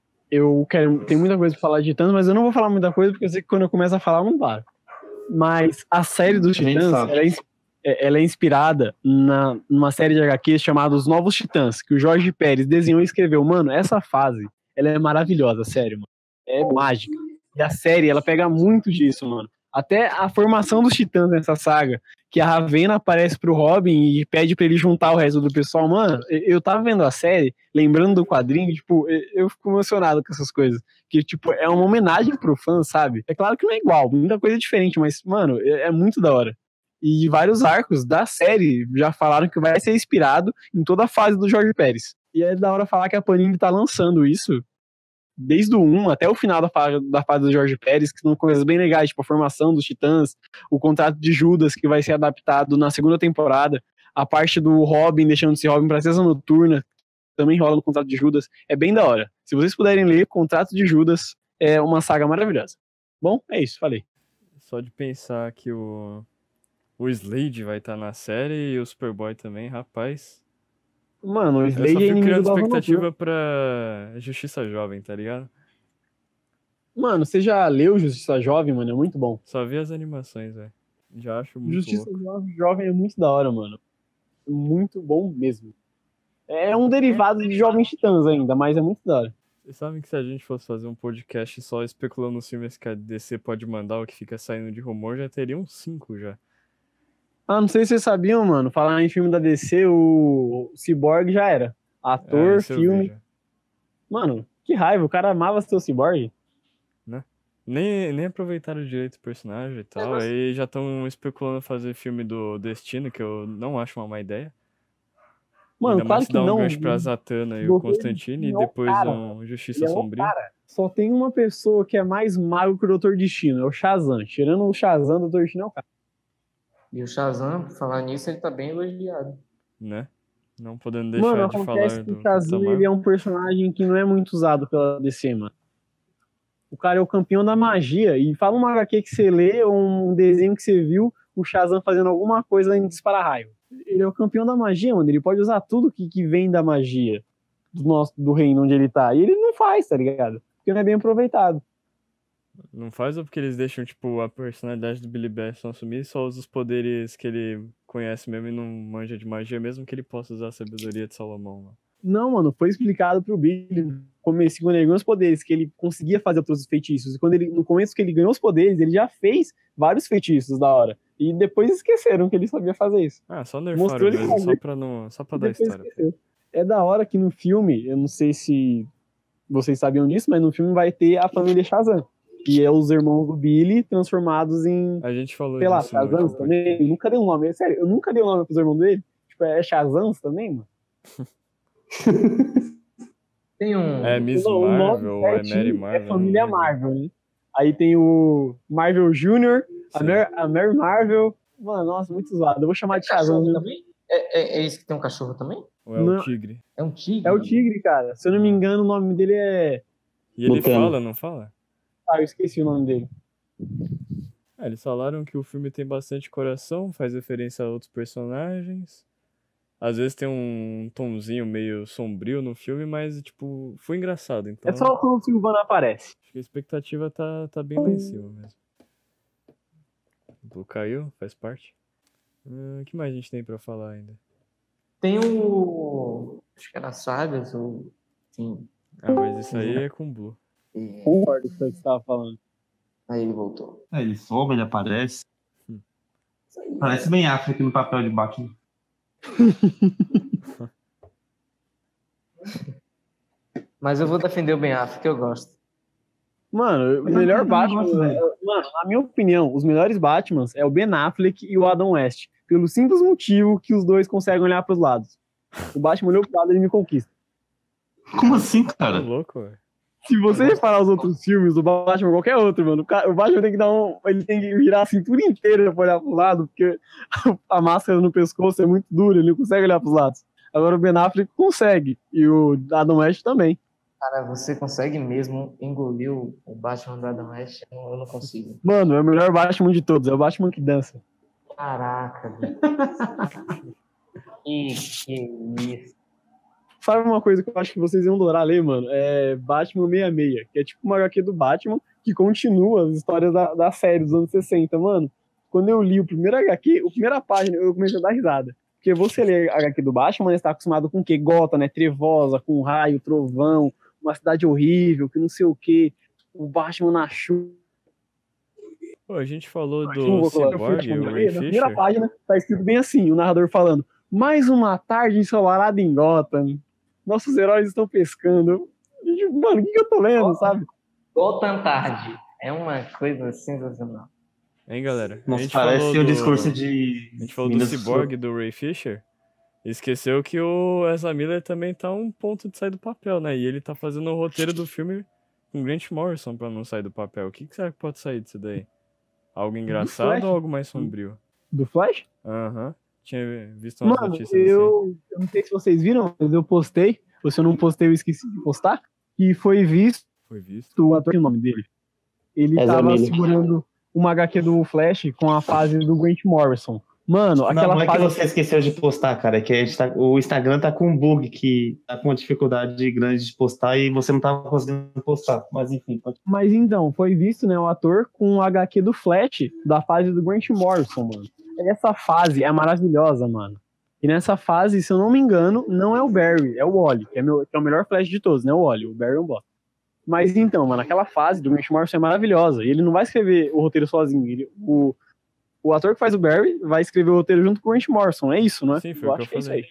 tem muita coisa pra falar de Titãs, mas eu não vou falar muita coisa porque eu sei que quando eu começo a falar, eu não paro. Mas a série dos A gente Titãs, sabe. ela é inspirada numa série de HQs chamada Os Novos Titãs, que o Jorge Pérez desenhou e escreveu. Mano, essa fase, ela é maravilhosa, sério, mano. É mágica. E a série, ela pega muito disso, mano. Até a formação dos Titãs nessa saga, que a Ravena aparece pro Robin e pede pra ele juntar o resto do pessoal. Mano, eu tava vendo a série, lembrando do quadrinho, tipo, eu fico emocionado com essas coisas. Que, tipo, é uma homenagem pro fã, sabe? É claro que não é igual, muita coisa é diferente, mas, mano, é muito da hora. E vários arcos da série já falaram que vai ser inspirado em toda a fase do Jorge Pérez. E é da hora falar que a Panini tá lançando isso desde o 1 até o final da fase do Jorge Pérez, que são coisas bem legais, tipo a formação dos Titãs, o contrato de Judas, que vai ser adaptado na segunda temporada, a parte do Robin, deixando de ser Robin pra Asa Noturna, também rola no contrato de Judas, é bem da hora. Se vocês puderem ler, Contrato de Judas é uma saga maravilhosa. Bom, é isso, falei. Só de pensar que o Slade vai estar na série e o Superboy também, rapaz. Mano, o Eu só Slade é fico inimigo criando da Asa expectativa Noturna. pra Justiça Jovem, tá ligado? Mano, você já leu Justiça Jovem, mano? É muito bom. Só vi as animações, velho. Já acho muito Justiça louco. Jovem é muito da hora, mano. Muito bom mesmo. É um derivado de Jovens Titãs ainda, mas é muito da hora. Vocês sabem que se a gente fosse fazer um podcast só especulando nos filmes que a DC pode mandar, o que fica saindo de rumor, já teria uns 5 já. Ah, não sei se vocês sabiam, mano. Falar em filme da DC, o Cyborg já era. Ator, Isso eu vi filme. já. Mano, que raiva. O cara amava ser o Cyborg. Nem aproveitaram direito o personagem e tal. mas- Aí já estão especulando fazer filme do Destino, que eu não acho uma má ideia. Mano, Ainda claro mais se que dá um não. gancho pra Zatanna e o Doutor Constantine e Destino é o depois cara, um Justiça Ele é o Sombria. cara. Só tem uma pessoa que é mais mago que o Doutor Destino, é o Shazam. Tirando o Shazam, o Doutor Destino é o cara. E o Shazam, por falar nisso, ele tá bem elogiado. Né? Não podendo deixar Mano, de acontece falar que do o Shazam Capitão ele é Marvel. um personagem que não é muito usado pela DC, mano. O cara é o campeão da magia. E fala uma HQ que você lê ou um desenho que você viu, o Shazam fazendo alguma coisa em dispara-raio. Ele é o campeão da magia, mano. Ele pode usar tudo que vem da magia do reino onde ele tá. E ele não faz, tá ligado? Porque não é bem aproveitado. Não faz ou porque eles deixam, tipo, a personalidade do Billy Batson assumir e só usa os poderes que ele conhece mesmo e não manja de magia, mesmo que ele possa usar a sabedoria de Salomão lá. Não, mano, foi explicado pro Billy no começo, quando ele ganhou os poderes, que ele conseguia fazer outros feitiços. E no começo que ele ganhou os poderes, ele já fez vários feitiços da hora. E depois esqueceram que ele sabia fazer isso. Ah, só Mostrou nerfaram ele mesmo, fazer. só pra dar Depois história. esqueceu. É da hora que no filme, eu não sei se vocês sabiam disso, mas no filme vai ter a família Shazam, que é os irmãos do Billy transformados em, A gente falou sei lá, disso no Shazams último também. podcast. Eu nunca dei um nome, sério, eu nunca dei um nome pros irmãos dele. Tipo, é Shazams também, mano? Tem um. É Miss O nome Marvel ou é certinho Mary Marvel? É família não lembro. Marvel, né? Aí tem o Marvel Jr., Sim. a Mary Marvel. Mano, nossa, muito zoado. Eu vou chamar de Shazam. Cachorro também? É esse que tem um cachorro também? Ou é o Não. Tigre? É um tigre? É o Tigre, cara. Se eu não me engano, o nome dele é... E ele Botano. fala, não fala? Ah, eu esqueci o nome dele. Eles falaram que o filme tem bastante coração, faz referência a outros personagens. Às vezes tem um tomzinho meio sombrio no filme, mas, tipo, foi engraçado. Então, É só quando o Silvano aparece. acho que a expectativa tá bem lá em cima mesmo. O Blue caiu, faz parte. O que mais a gente tem pra falar ainda? Tem o... Acho que era Sagas, ou... Sim. Ah, mas isso aí é com Blue. Concordo com o que você tava falando. Aí ele voltou. Ele sobe, ele aparece. Parece bem África no papel de Batman. Mas eu vou defender o Ben Affleck, que eu gosto. Mano, o melhor Batman... Mano, na minha opinião, os melhores Batmans é o Ben Affleck e o Adam West. Pelo simples motivo que os dois conseguem olhar pros lados. O Batman olhou pro lado e ele me conquista. Como assim, Tá cara? louco, velho. Se você reparar os outros filmes do Batman, qualquer outro, mano, o Batman tem que dar um... Ele tem que virar a cintura inteira pra olhar pro lado, porque a máscara no pescoço é muito dura, ele não consegue olhar pros lados. Agora o Ben Affleck consegue, e o Adam West também. Cara, você consegue mesmo engolir o Batman do Adam West? Eu não consigo. Mano, é o melhor Batman de todos, é o Batman que dança. Caraca, velho. Que isso. Sabe uma coisa que eu acho que vocês iam adorar ler, mano? É Batman 66, que é tipo uma HQ do Batman que continua as histórias da série dos anos 60, mano. Quando eu li o primeiro HQ, a primeira página, eu comecei a dar risada. Porque você lê a HQ do Batman, você tá acostumado com o quê? Gotham, né? Trevosa, com raio, trovão, uma cidade horrível, que não sei o quê. O Batman na chuva. Pô, a gente falou Não do vou falar, Cyborg, o na Ray primeira Fisher. página tá escrito bem assim, o narrador falando: mais uma tarde ensolarada em Gotham. Nossos heróis estão pescando. Mano, o que eu tô lendo, sabe? Gotham Tarde. É uma coisa sensacional. Hein, galera? A Nossa, gente parece falou o do... discurso de... A gente falou do Minas Cyborg do Ray Fisher. Esqueceu que o Ezra Miller também tá a um ponto de sair do papel, né? E ele tá fazendo o roteiro do filme com Grant Morrison pra não sair do papel. O que será que pode sair disso daí? Algo engraçado Flash. ou algo mais sombrio? Do Flash? Aham. Tinha visto umas Mano, notícias assim. eu não sei se vocês viram, mas eu postei. Ou se eu não postei, eu esqueci de postar. E foi visto Foi visto. o ator, o nome dele. Ele Ezra tava Miller. segurando uma HQ do Flash com a fase do Grant Morrison. Mano, aquela Não é que fase... você esqueceu de postar, cara. É que o Instagram tá com um bug que tá com uma dificuldade grande de postar e você não tava conseguindo postar. Mas enfim, pode... Mas então, foi visto, né, o ator com o HQ do Flash, da fase do Grant Morrison, mano. Essa fase é maravilhosa, mano. E nessa fase, se eu não me engano, não é o Barry, é o Wally, que é o melhor Flash de todos, né, o Wally. O Barry é um bosta. Mas então, mano, aquela fase do Grant Morrison é maravilhosa. E ele não vai escrever o roteiro sozinho. O ator que faz o Barry vai escrever o roteiro junto com o Grant Morrison. É isso, né? Sim, foi o que eu acho que é isso falei. aí.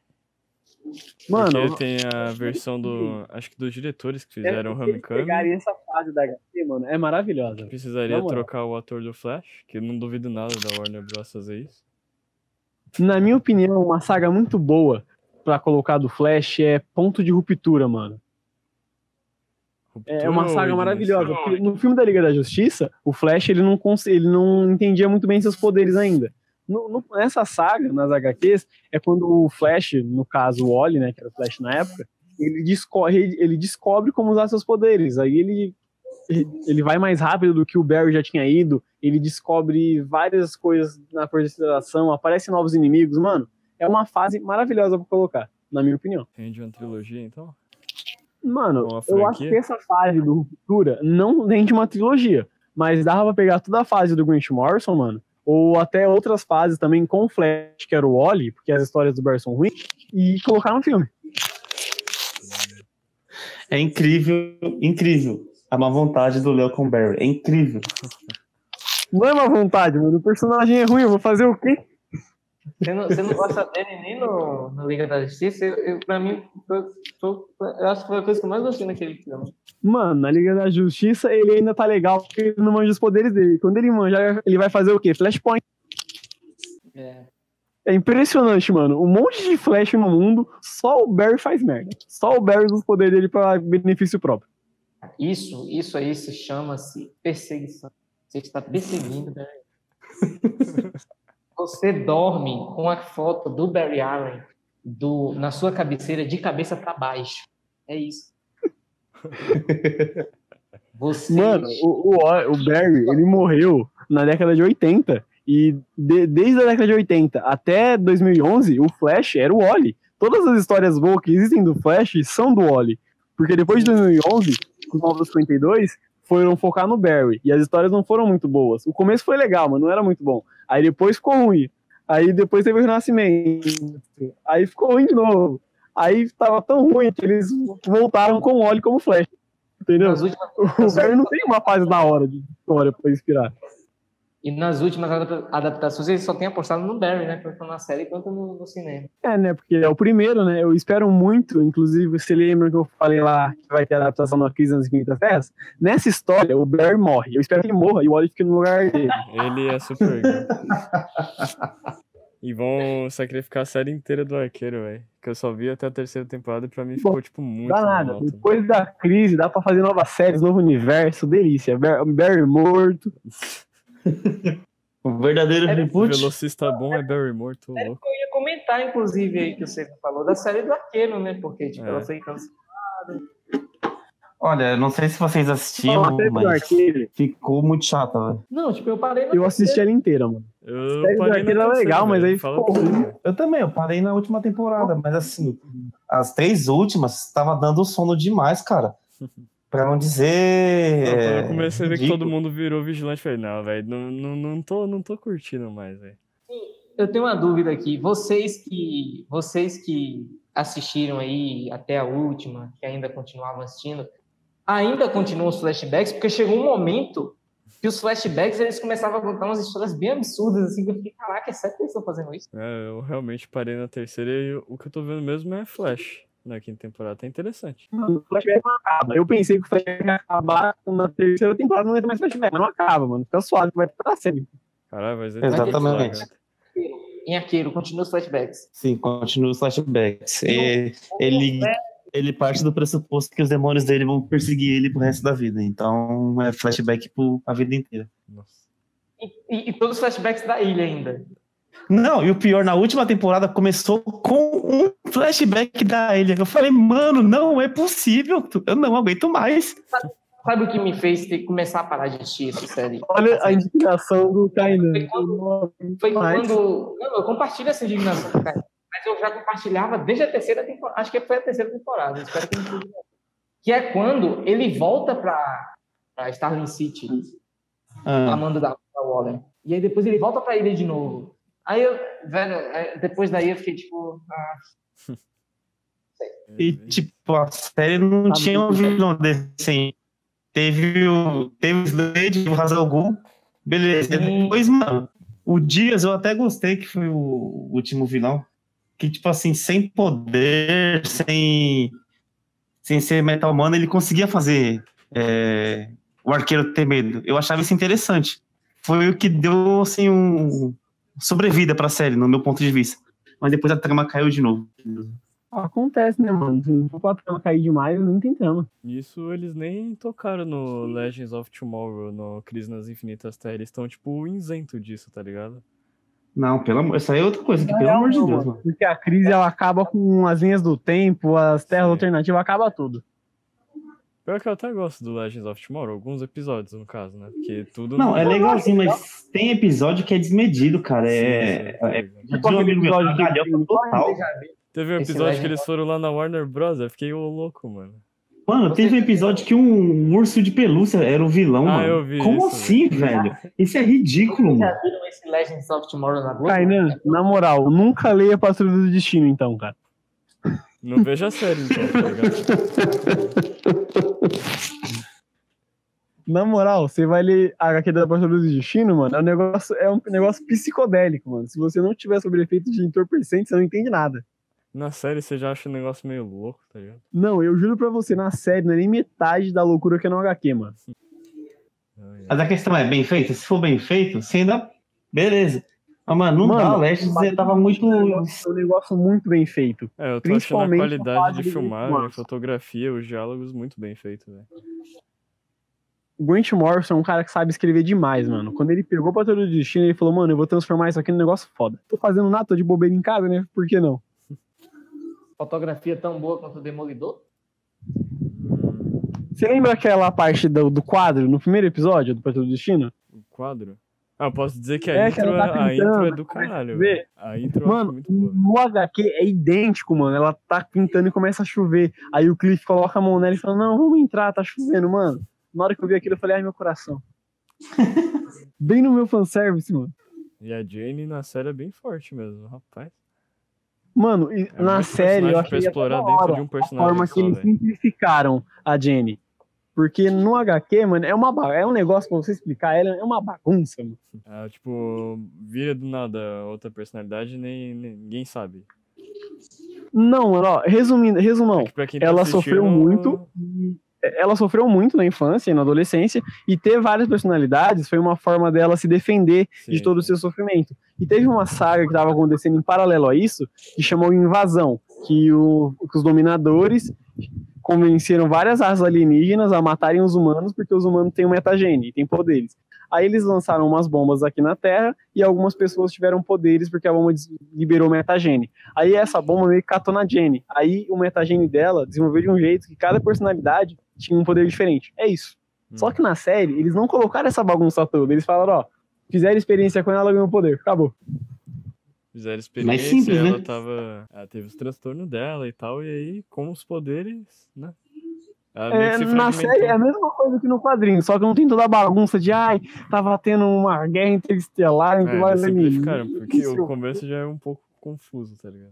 Mano, Porque tem a versão do... Acho que dos diretores que fizeram o eles Homecoming. pegarem essa fase da HQ, mano, é maravilhosa. Precisaria Na moral. trocar o ator do Flash, que eu não duvido nada da Warner Bros. Fazer isso. Na minha opinião, uma saga muito boa pra colocar do Flash é Ponto de Ruptura, mano. É uma Ruptura saga ou maravilhosa. Origins? Porque no filme da Liga da Justiça, o Flash ele não entendia muito bem seus poderes ainda. Nessa saga, nas HQs, é quando o Flash, no caso o Wally, né, que era o Flash na época, ele descobre como usar seus poderes. Aí ele vai mais rápido do que o Barry já tinha ido, ele descobre várias coisas na Força de Aceleração, aparecem novos inimigos, mano. É uma fase maravilhosa pra colocar, na minha opinião. Rende uma trilogia, então? Mano, Uma eu acho franquia? que essa fase do Ruptura não rende uma trilogia, mas dava pra pegar toda a fase do Grant Morrison, mano, ou até outras fases também com o Flash, que era o Wally, porque as histórias do Barry são ruins, e colocar no filme. É incrível, incrível. A má vontade do Léo com o Barry. É incrível. Não é uma vontade, mano, o personagem é ruim, eu vou fazer o quê? Você não gosta dele nem no Liga da Justiça? Pra mim, eu acho que foi a coisa que eu mais gostei naquele filme. Mano, na Liga da Justiça ele ainda tá legal porque ele não manja os poderes dele. Quando ele manja, ele vai fazer o quê? Flashpoint. É impressionante, mano. Um monte de Flash no mundo, só o Barry faz merda. Só o Barry usa os poderes dele pra benefício próprio. Isso aí se chama-se perseguição. Você está perseguindo, né? Você dorme com a foto do Barry Allen na sua cabeceira de cabeça para baixo. É isso. Mano, o Barry, ele morreu na década de 80. E desde a década de 80 até 2011, o Flash era o Wally. Todas as histórias boas que existem do Flash são do Wally. Porque depois de 2011, os Novos 52 foram focar no Barry. E as histórias não foram muito boas. O começo foi legal, mas não era muito bom. Aí depois ficou ruim. Aí depois teve o Renascimento. Aí ficou ruim de novo. Aí tava tão ruim que eles voltaram com o Wally como Flash. Entendeu? O Barry não tem uma fase da hora de história pra inspirar. E nas últimas adaptações ele só tem apostado no Barry, né? Tanto na série quanto no cinema. Né? Porque é o primeiro, né? Eu espero muito, inclusive, você lembra que eu falei lá que vai ter adaptação da Crise nas Infinitas Terras? Nessa história, o Barry morre. Eu espero que ele morra e o Wally fique no lugar dele. Ele é super E vão sacrificar a série inteira do Arqueiro, velho. Que eu só vi até a terceira temporada e pra mim ficou, tipo, muito Dá nada. monótono. Depois da crise, dá pra fazer novas séries, novo universo, delícia. Barry morto. O verdadeiro O reboot. velocista bom é Barry morto, Eu louco. ia comentar, inclusive, aí que você falou da série do Arqueiro, né? Porque, tipo, ela foi cancelada. Olha, não sei se vocês assistiram, A série do mas Arqueiro, ficou muito chata, velho. Não, tipo, eu parei na eu assisti ela inteira, mano. Eu série do parei Arqueiro na era terceira, legal, mas velho. aí Fala ficou pra você, ruim. velho. Eu também, eu parei na última temporada, mas assim, as 3 últimas tava dando sono demais, cara. Pra não dizer. Quando eu comecei a ver que ridículo. todo mundo virou vigilante, falei, não, velho, não tô curtindo mais, velho. Eu tenho uma dúvida aqui. Vocês que assistiram aí até a última, que ainda continuavam assistindo, ainda continuam os flashbacks? Porque chegou um momento que os flashbacks eles começavam a contar umas histórias bem absurdas, assim, que eu fiquei, caraca, é sério que eles estão fazendo isso? Eu realmente parei na terceira e o que eu tô vendo mesmo é Flash na quinta temporada. Tá interessante. Mano, o flashback não acaba. Eu pensei que o flashback ia acabar na terceira temporada, não entra mais flashback, mas não acaba, mano. Fica suave, vai pra sempre. Caralho, vai ser Exatamente. Em Arqueiro, continua os flashbacks. Sim, continua os flashbacks. Ele parte do pressuposto que os demônios dele vão perseguir ele pro resto da vida. Então é flashback a vida inteira. Nossa. E todos os flashbacks da ilha ainda. Não, e o pior, na última temporada começou com um flashback da ilha. Eu falei, mano, não é possível. Eu não aguento mais. Sabe o que me fez ter que começar a parar de assistir essa série? Olha a indignação do Kainan. Foi quando... Não, eu compartilho essa indignação, cara. Mas eu já compartilhava desde a terceira temporada. Acho que foi a terceira temporada. Espero que não seja. Que é quando ele volta pra Starling City, a mando da Waller. E aí depois ele volta pra ilha de novo. Aí eu, velho, depois daí eu fiquei tipo... E tipo, a série não tinha um vilão desse. Teve o Slade, o Ra's al Ghul. Beleza. Depois, mano, o Dias eu até gostei que foi o último vilão. Que, tipo assim, sem poder, sem ser Metal Humano, ele conseguia fazer o Arqueiro ter medo. Eu achava isso interessante. Foi o que deu, assim, sobrevida pra série, no meu ponto de vista. Mas depois a trama caiu de novo. Acontece, né, mano? Se não for a trama cair demais, nem tem trama. Isso eles nem tocaram no Legends of Tomorrow, no Crise nas Infinitas Terras. Eles estão, tipo, isento disso, tá ligado? Não, pelo amor... Essa aí é outra coisa, que pelo amor de Deus, mano. Porque a crise, ela acaba com as linhas do tempo, as terras alternativas, acaba tudo. Pior que eu até gosto do Legends of Tomorrow, alguns episódios, no caso, né? Porque tudo... Não, é legalzinho, mas tem episódio que é desmedido, cara. Total. Teve um episódio que eles foram lá na Warner Bros. Eu fiquei louco, mano. Mano, teve um episódio que um urso de pelúcia era o vilão, mano. Eu vi Como isso, assim, velho? Isso é ridículo, Vocês mano. já viram esse Legends of Tomorrow na Globo? Kainan, na moral, nunca leia Patrulha do Destino, então, cara. Não vejo a série, então, tá ligado? Na moral, você vai ler a HQ da Patrulha do Destino, mano, é um negócio psicodélico, mano. Se você não tiver sobre efeito de entorpecente, você não entende nada. Na série você já acha um negócio meio louco, tá ligado? Não, eu juro pra você, na série não é nem metade da loucura que é no HQ, mano. Mas a questão é, bem feito? Se for bem feito, você ainda... Beleza. Mas, mano, não dá. O Legends tava muito... É um negócio muito bem feito. Eu tô achando a Principalmente qualidade a de fase do filmagem, a Grant fotografia, os diálogos muito bem feitos, velho. O Grant Morrison é um cara que sabe escrever demais, mano. Quando ele pegou pra Patrulha do Destino, ele falou, mano, eu vou transformar isso aqui num negócio foda. Tô fazendo nada, tô de bobeira em casa, né? Por que não? Fotografia tão boa quanto o Demolidor? Você lembra aquela parte do quadro no primeiro episódio do Patrulha do Destino? O quadro? Ah, eu posso dizer que que ela tá a intro é pintando, do caralho, ver. velho. A intro eu acho Mano, muito boa. no HQ é idêntico, mano. Ela tá pintando e começa a chover. Aí o Cliff coloca a mão nela e fala, não, vamos entrar, tá chovendo, mano. Na hora que eu vi aquilo, eu falei, ai, meu coração. Bem no meu fanservice, mano. E a Jane na série é bem forte mesmo, rapaz. Mano, na muito série eu personagem achei pra explorar até da dentro hora de um a personagem forma só, que eles velho. simplificaram a Jenny. Porque no HQ, mano, é um negócio pra você explicar, ela é uma bagunça, mano. Ah, tipo, vira do nada outra personalidade e ninguém sabe. Não, mano, ó, resumão, É que pra quem tá ela assistindo, sofreu muito na infância e na adolescência, e ter várias personalidades foi uma forma dela se defender de Sim, todo o seu sofrimento. E teve uma saga que estava acontecendo em paralelo a isso, que chamou Invasão, que os dominadores convenceram várias raças alienígenas a matarem os humanos, porque os humanos têm um metagene, têm poderes. Aí eles lançaram umas bombas aqui na Terra, e algumas pessoas tiveram poderes porque a bomba liberou metagene. Aí essa bomba meio que catou na Jenny. Aí o metagene dela desenvolveu de um jeito que cada personalidade tinha um poder diferente. É isso. Só que na série, eles não colocaram essa bagunça toda. Eles falaram, ó, fizeram experiência com ela, ganhou poder. Acabou. Fizeram Mais experiência, simples, né? ela teve os transtornos dela e tal, e aí, com os poderes, né? Ela meio que se Na fragmentou. série é a mesma coisa que no quadrinho, só que não tem toda a bagunça de, tava tendo uma guerra interestelar entre vários Eles simplificaram, alienígenas. porque o começo já é um pouco confuso, tá ligado?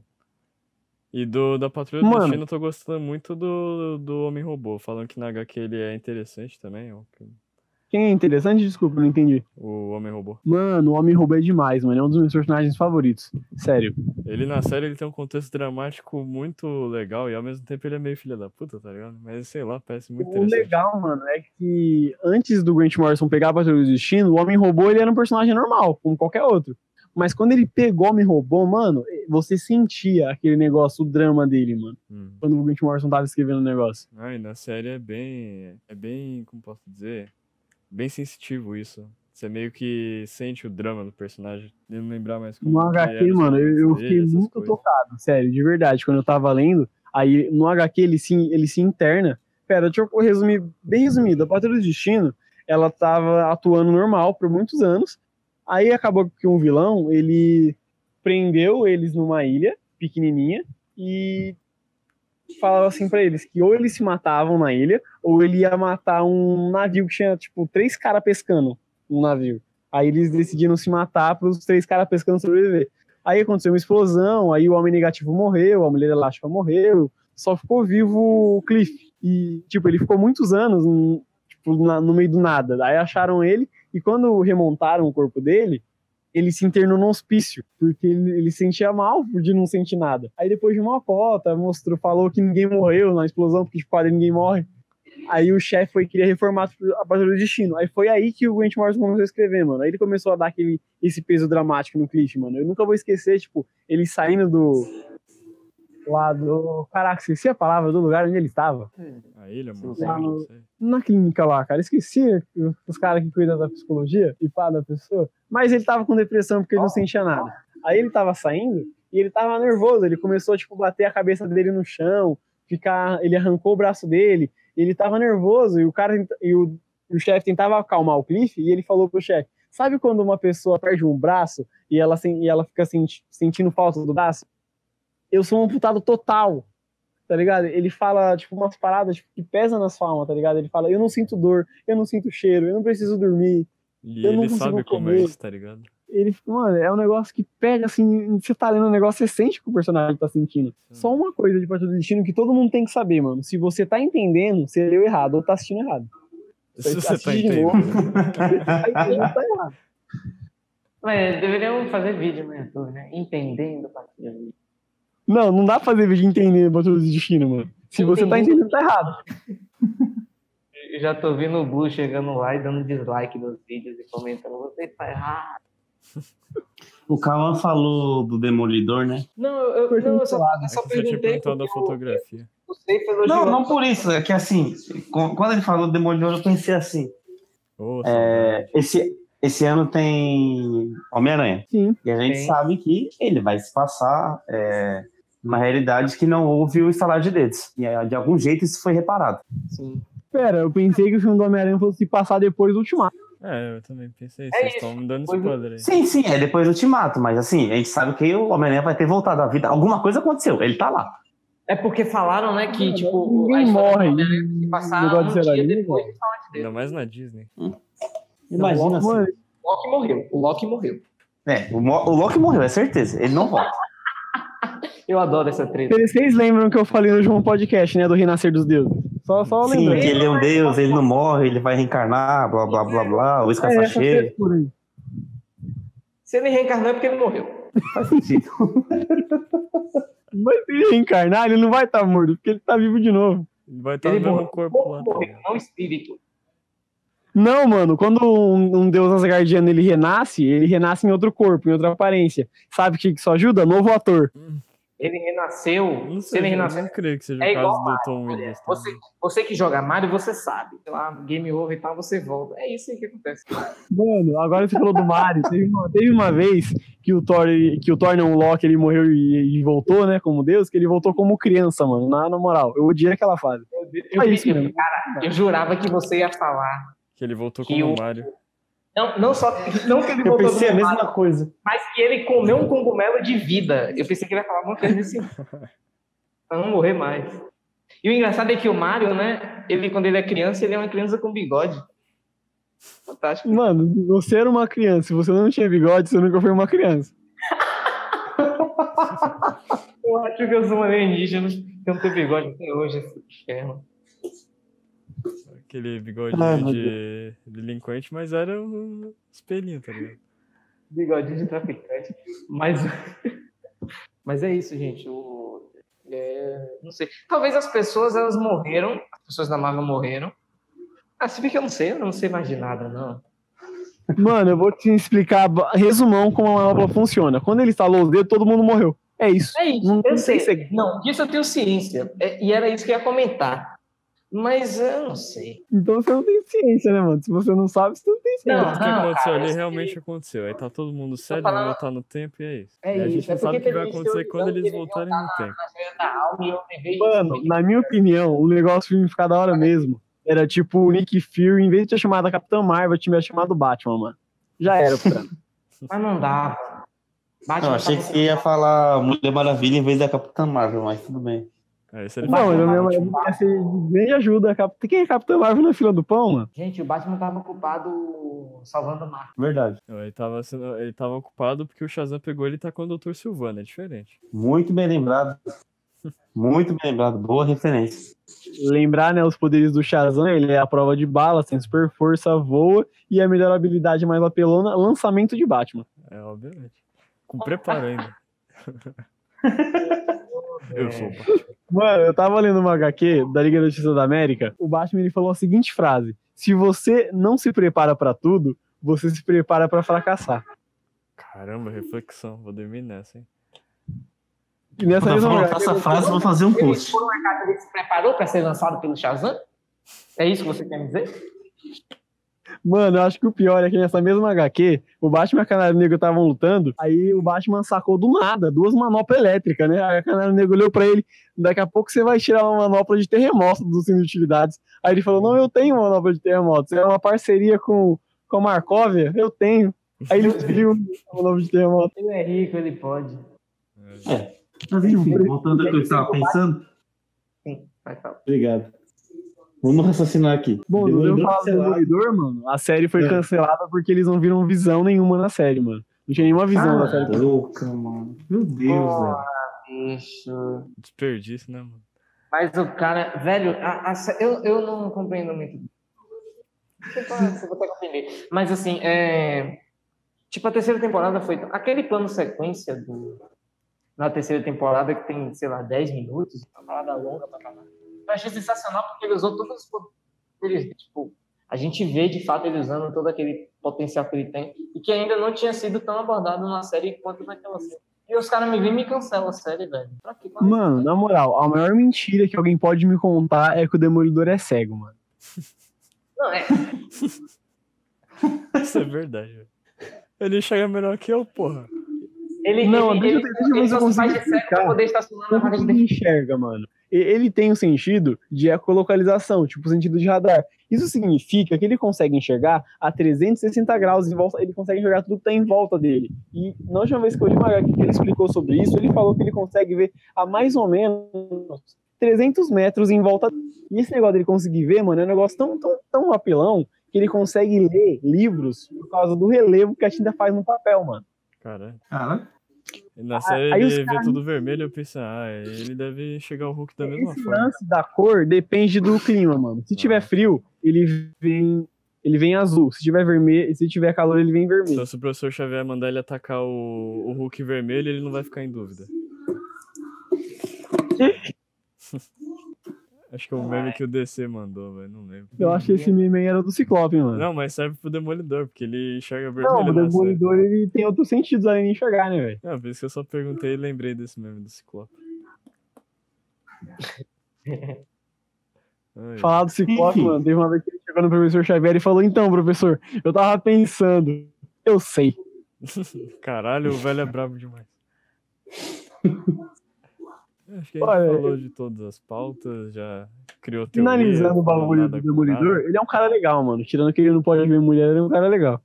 E da Patrulha do Mano. Destino eu tô gostando muito do Homem-Robô, falando que na HQ ele é interessante também, Quem é interessante? Desculpa, não entendi. o Homem-Robô. Mano, o Homem-Robô é demais, mano. É um dos meus personagens favoritos. Sério. Ele na série ele tem um contexto dramático muito legal e ao mesmo tempo ele é meio filho da puta, tá ligado? Mas sei lá, parece muito O interessante. legal, mano, é que antes do Grant Morrison pegar a Patrulha do Destino, o Homem-Robô ele era um personagem normal, como qualquer outro. Mas quando ele pegou o Homem-Robô, mano, você sentia aquele negócio, o drama dele, mano. Quando o Grant Morrison tava escrevendo o negócio. E na série é bem, como posso dizer, bem sensitivo isso. Você meio que sente o drama do personagem. Eu não lembrar mais como No que HQ, era os mano, eu momentos fiquei dele, essas muito coisas. tocado, sério, de verdade. Quando eu tava lendo, aí no HQ ele se interna. Pera, deixa eu resumir, bem resumido. A Patrulha do Destino, ela tava atuando normal por muitos anos. Aí acabou que um vilão, ele prendeu eles numa ilha pequenininha e falava assim pra eles que ou eles se matavam na ilha ou ele ia matar um navio que tinha, tipo, 3 caras pescando um navio. Aí eles decidiram se matar para os 3 caras pescando sobreviver. Aí aconteceu uma explosão, aí o Homem Negativo morreu, a Mulher Elástica morreu, só ficou vivo o Cliff. E, tipo, ele ficou muitos anos no meio do nada. Aí acharam ele, e quando remontaram o corpo dele, ele se internou no hospício, porque ele sentia mal de não sentir nada. Aí depois de uma cota, falou que ninguém morreu na explosão, porque de quadro ninguém morre. Aí o chefe queria reformar a Patrulha do Destino. Aí foi aí que o Grant Morrison começou a escrever, mano. Aí ele começou a dar esse peso dramático no Cliff, mano. Eu nunca vou esquecer, tipo, ele saindo Caraca, esqueci a palavra do lugar onde ele estava. A ilha, mano. Na clínica lá, cara. Esqueci os caras que cuidam da psicologia e pá da pessoa. Mas ele tava com depressão porque ele não sentia nada. Aí ele tava saindo e ele tava nervoso. Ele começou, tipo, bater a cabeça dele no chão, ele arrancou o braço ddele. Ele tava nervoso e o chefe tentava acalmar o Cliff e ele falou pro chefe, sabe quando uma pessoa perde um braço e ela fica sentindo falta do braço? Eu sou um amputado total, tá ligado? Ele fala, tipo, umas paradas que pesam nas almas, tá ligado? Ele fala, eu não sinto dor, eu não sinto cheiro, eu não preciso dormir. E ele sabe como é isso, tá ligado? Mano, é um negócio que pega, assim, você tá lendo um negócio, você sente que o personagem tá sentindo. Só uma coisa de Patrulha do Destino que todo mundo tem que saber, mano. Se você tá entendendo, você leu errado ou tá assistindo errado. Se você tá entendendo. Tá errado. Mas deveriam fazer vídeo no YouTube, né? Entendendo Patrulha do Destino. Não dá pra fazer vídeo entendendo Patrulha do Destino, mano. Se você tá entendendo, tá errado. Eu já tô vendo o Blue chegando lá e dando dislike nos vídeos e comentando, você tá errado. O Kawan falou do Demolidor, né? Não, eu só Você tinha perguntado da fotografia. Não por isso. É que assim, quando ele falou do Demolidor, eu pensei assim. Esse ano tem Homem-Aranha. Sim. E a gente sabe que ele vai se passar numa realidade que não houve o estalar de dedos. E de algum jeito isso foi reparado. Sim. Pera, eu pensei que o filme do Homem-Aranha fosse passar depois do Ultimato. Eu também pensei. Vocês estão me dando spoiler aí. Sim, é depois do Ultimato, mas assim, a gente sabe que o Homem-Aranha vai ter voltado à vida. Alguma coisa aconteceu, ele tá lá. É porque falaram, né, que, tipo... Ninguém morre. Se passar um dia depois de falar de Ainda Deus. mais na Disney. Imagina assim. O Loki morreu. O Loki morreu, é certeza. Ele não volta. Eu adoro essa treta. Vocês lembram que eu falei no último podcast, né, do Renascer dos Deuses? Só Sim, lembrando. que ele é um deus, ele não morre, ele vai reencarnar, blá, blá, blá, blá, o escaça cheio. Se ele reencarnou é porque ele morreu. Faz sentido. Mas se ele reencarnar, ele não vai estar morto, porque ele tá vivo de novo. Ele vai estar no mesmo corpo lá. Morreu, não espírito. Não, mano, quando um deus asgardiano ele renasce em outro corpo, em outra aparência. Sabe o que isso ajuda? Novo ator. Ele renasceu. Não Se sei, ele eu renasceu. não creio que seja É o caso igual do Tom Hiddleston. Você que joga Mario, você sabe. Sei lá, game over e tal, você volta. É isso aí que acontece. Mano, agora você falou do Mario. Teve uma vez que o Thor não, o Loki, ele morreu e voltou, né, como Deus, que ele voltou como criança, mano. Na moral, eu odiei aquela fase. Eu jurava que você ia falar. Que ele voltou Que como o- Mario. Não que ele Eu voltou pensei a como mesma Mario, coisa. mas que ele comeu um cogumelo de vida. Eu pensei que ele ia falar alguma coisa assim. Pra não morrer mais. E o engraçado é que o Mario, né? Quando ele é criança, ele é uma criança com bigode. Fantástico. Mano, você era uma criança, se você não tinha bigode, você nunca foi uma criança. Eu acho que eu sou um alienígena. Eu não tenho bigode até hoje, esse inferno. Aquele bigode Ai, meu de delinquente, mas era um espelhinho, tá ligado? Bigodinho de traficante. Mas é isso, gente. Não sei. Talvez as pessoas, elas morreram. As pessoas da Marvel morreram. Se bem que eu não sei mais de nada, não. Mano, eu vou te explicar resumão como a manopla funciona. Quando ele instalou os dedos, todo mundo morreu. É isso. É isso, Não eu tem sei. segredo. Não, disso eu tenho ciência. E era isso que eu ia comentar. Mas eu não sei. Então você não tem ciência, né, mano? Se você não sabe, você não tem ciência. Não, O que aconteceu cara, ali eu realmente sei. aconteceu. Aí tá todo mundo sério, falando- vai voltar no tempo e é isso. É E a gente isso, não é sabe o porque que vai teve acontecer isso, quando eles eles voltarem iam no tempo. Na Feira da Alma e eu levei Mano, isso. na minha opinião, o negócio ia ficar da hora mesmo. Era tipo o Nick Fury, em vez de ter chamado a Capitã Marvel, tinha chamado Batman, mano. Já era, Fran. Mas não dava. Não, achei que você ia falar Mulher Maravilha em vez da Capitã Marvel, mas tudo bem. Aí se ele Não, falar eu Batman, ia ser de grande ajuda. Quem é Capitã Marvel na fila do pão, mano? Gente, o Batman tava ocupado salvando o Marco. Verdade. não, ele tava ocupado porque o Shazam pegou ele e tacou o Dr. Silvana, é diferente. Muito bem lembrado. Muito bem lembrado. Boa referência. Lembrar, né, os poderes do Shazam, ele é a prova de bala, tem super força, voa, e a melhor habilidade mais apelona, lançamento de Batman. É, obviamente. Com preparo ainda. Eu sou o Batman. Mano, eu tava lendo uma HQ da Liga da Justiça da América, o Batman ele falou a seguinte frase: se você não se prepara pra tudo, você se prepara pra fracassar. Caramba, reflexão. Vou dormir nessa, hein? E nessa Quando eu mesma colocar HQ, essa frase, eu vou fazer um Ele post. foi uma carta que se preparou pra ser lançado pelo Shazam? É isso que você quer me dizer? mano, eu acho que o pior é que nessa mesma HQ, o Batman e a Canário Negro estavam lutando, aí o Batman sacou do nada 2 manoplas elétricas, né? Aí a Canário Negro olhou pra ele, daqui a pouco você vai tirar uma manopla de terremoto do Cinto de Utilidades. Aí ele falou, não, eu tenho uma manopla de terremotos, é uma parceria com a Markovia, eu tenho. Aí ele viu a manopla de terremoto. Ele é rico, ele pode. Mas enfim, voltando ao que eu estava pensando. Sim, vai falar. Obrigado. Vamos raciocinar aqui. Bom, não Demolidor eu falar do cancelado. Demolidor, mano, a série foi cancelada porque eles não viram visão nenhuma na série, mano. Não tinha nenhuma visão da série. Louca, mano. Meu Deus, velho. Bicho. Desperdício, né, mano? Mas o cara, velho, eu não compreendo muito. Você vai compreender. Mas assim, tipo, a terceira temporada foi. Aquele plano sequência na terceira temporada que tem, sei lá, 10 minutos, uma parada longa pra caralho. Eu achei sensacional porque ele usou todos os poderes. Tipo, a gente vê de fato ele usando todo aquele potencial que ele tem e que ainda não tinha sido tão abordado numa série quanto naquela série. E os caras me vêm e me cancelam a série, velho. Pra quê? Mano, na moral, a maior mentira que alguém pode me contar é que o Demolidor é cego, mano. Não, Isso é verdade, velho. Ele chega melhor que eu, porra. Não, deixa eu ver se eu só consigo faz de certo pra explicar. poder estacionar na Como vaga que de ele defesa. enxerga, mano? Ele tem um sentido de ecolocalização, tipo o sentido de radar. Isso significa que ele consegue enxergar a 360 graus em volta, ele consegue enxergar tudo que tá em volta dele. E na última vez que eu li uma HQ que ele explicou sobre isso, ele falou que ele consegue ver a mais ou menos 300 metros em volta dele. E esse negócio dele conseguir ver, mano, é um negócio tão apelão que ele consegue ler livros por causa do relevo que a tinta faz no papel, mano. Caralho. Cara, Na série aí ele os vê caras- tudo vermelho, eu penso, ele deve enxergar o Hulk da mesma Esse forma. lance da cor depende do clima, mano. Se tiver frio, ele vem azul. Se tiver vermelho, se tiver calor, ele vem vermelho. Então se o professor Xavier mandar ele atacar o Hulk vermelho, ele não vai ficar em dúvida. Acho que é o meme que o DC mandou, velho, não lembro. Eu acho que esse meme aí era do Ciclope, mano. Não, mas serve pro Demolidor, porque ele enxerga Não, vermelho o na série. Demolidor ele tem outros sentidos além de enxergar, né, velho? Não, por isso que eu só perguntei e lembrei desse meme do Ciclope. Ai, Falar do Ciclope, Enfim. mano, teve uma vez que ele chegou no professor Xavier e falou: então, professor, eu tava pensando, eu sei. Caralho, o velho é brabo demais. Acho que a gente Olha, falou de todas as pautas, já criou teoria. Finalizando o falou bagulho nada do com nada. Demolidor, ele é um cara legal, mano. Tirando que ele não pode ver mulher, ele é um cara legal.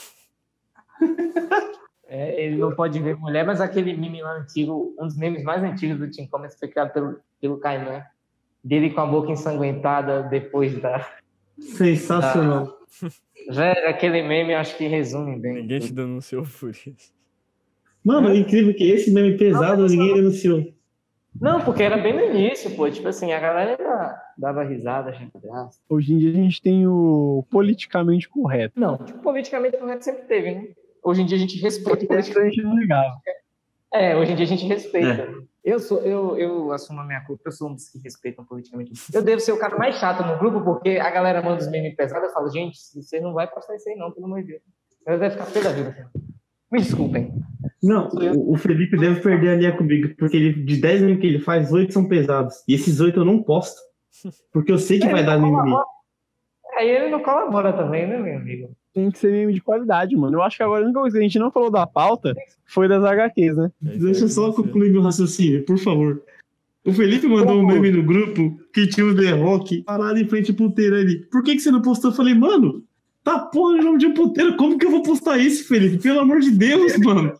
Ele não pode ver mulher, mas aquele meme lá antigo, um dos memes mais antigos do Team Comics foi criado pelo Kainan. Dele com a boca ensanguentada depois da... sensacional. Velho, aquele meme eu acho que resume bem. Ninguém te denunciou por isso. Mano, é incrível que esse meme pesado ninguém denunciou. Não, porque era bem no início, pô. Tipo assim, a galera dava risada, achando graça. Hoje em dia a gente tem o politicamente correto. Não, tipo, politicamente correto sempre teve, né? Hoje em dia a gente respeita o Isso a gente não ligava. hoje em dia a gente respeita. Eu assumo a minha culpa, eu sou um dos que respeitam politicamente. Eu devo ser o cara mais chato no grupo, porque a galera manda os memes pesados, eu falo, gente, você não vai postar isso aí não, pelo amor de Deus. Eu deve ficar pé da vida. Assim. Me desculpem. Não, o Felipe deve perder a linha comigo, porque de 10 mil que ele faz, 8 são pesados. E esses 8 eu não posto. Porque eu sei que vai dar mimimi. Aí ele não colabora também, né, meu amigo? Tem que ser meme de qualidade, mano. Eu acho que agora a única coisa que a gente não falou da pauta foi das HQs, né? Deixa eu só concluir meu raciocínio, por favor. O Felipe mandou um meme no grupo que tinha o The Rock parado em frente ao puteiro ali. Por que você não postou? Eu falei, mano, tá porra de nome de um puteiro, como que eu vou postar isso, Felipe? Pelo amor de Deus, mano.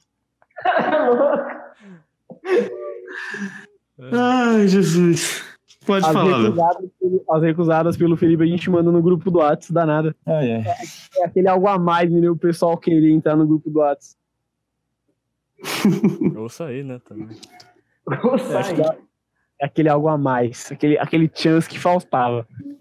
Ai, Jesus. Pode falar, velho. As recusadas pelo Felipe a gente manda no grupo do Whats, danada. É aquele algo a mais, né? O pessoal querer entrar no grupo do Whats. Ou sair, né, também. É aquele algo a mais, aquele chance que faltava.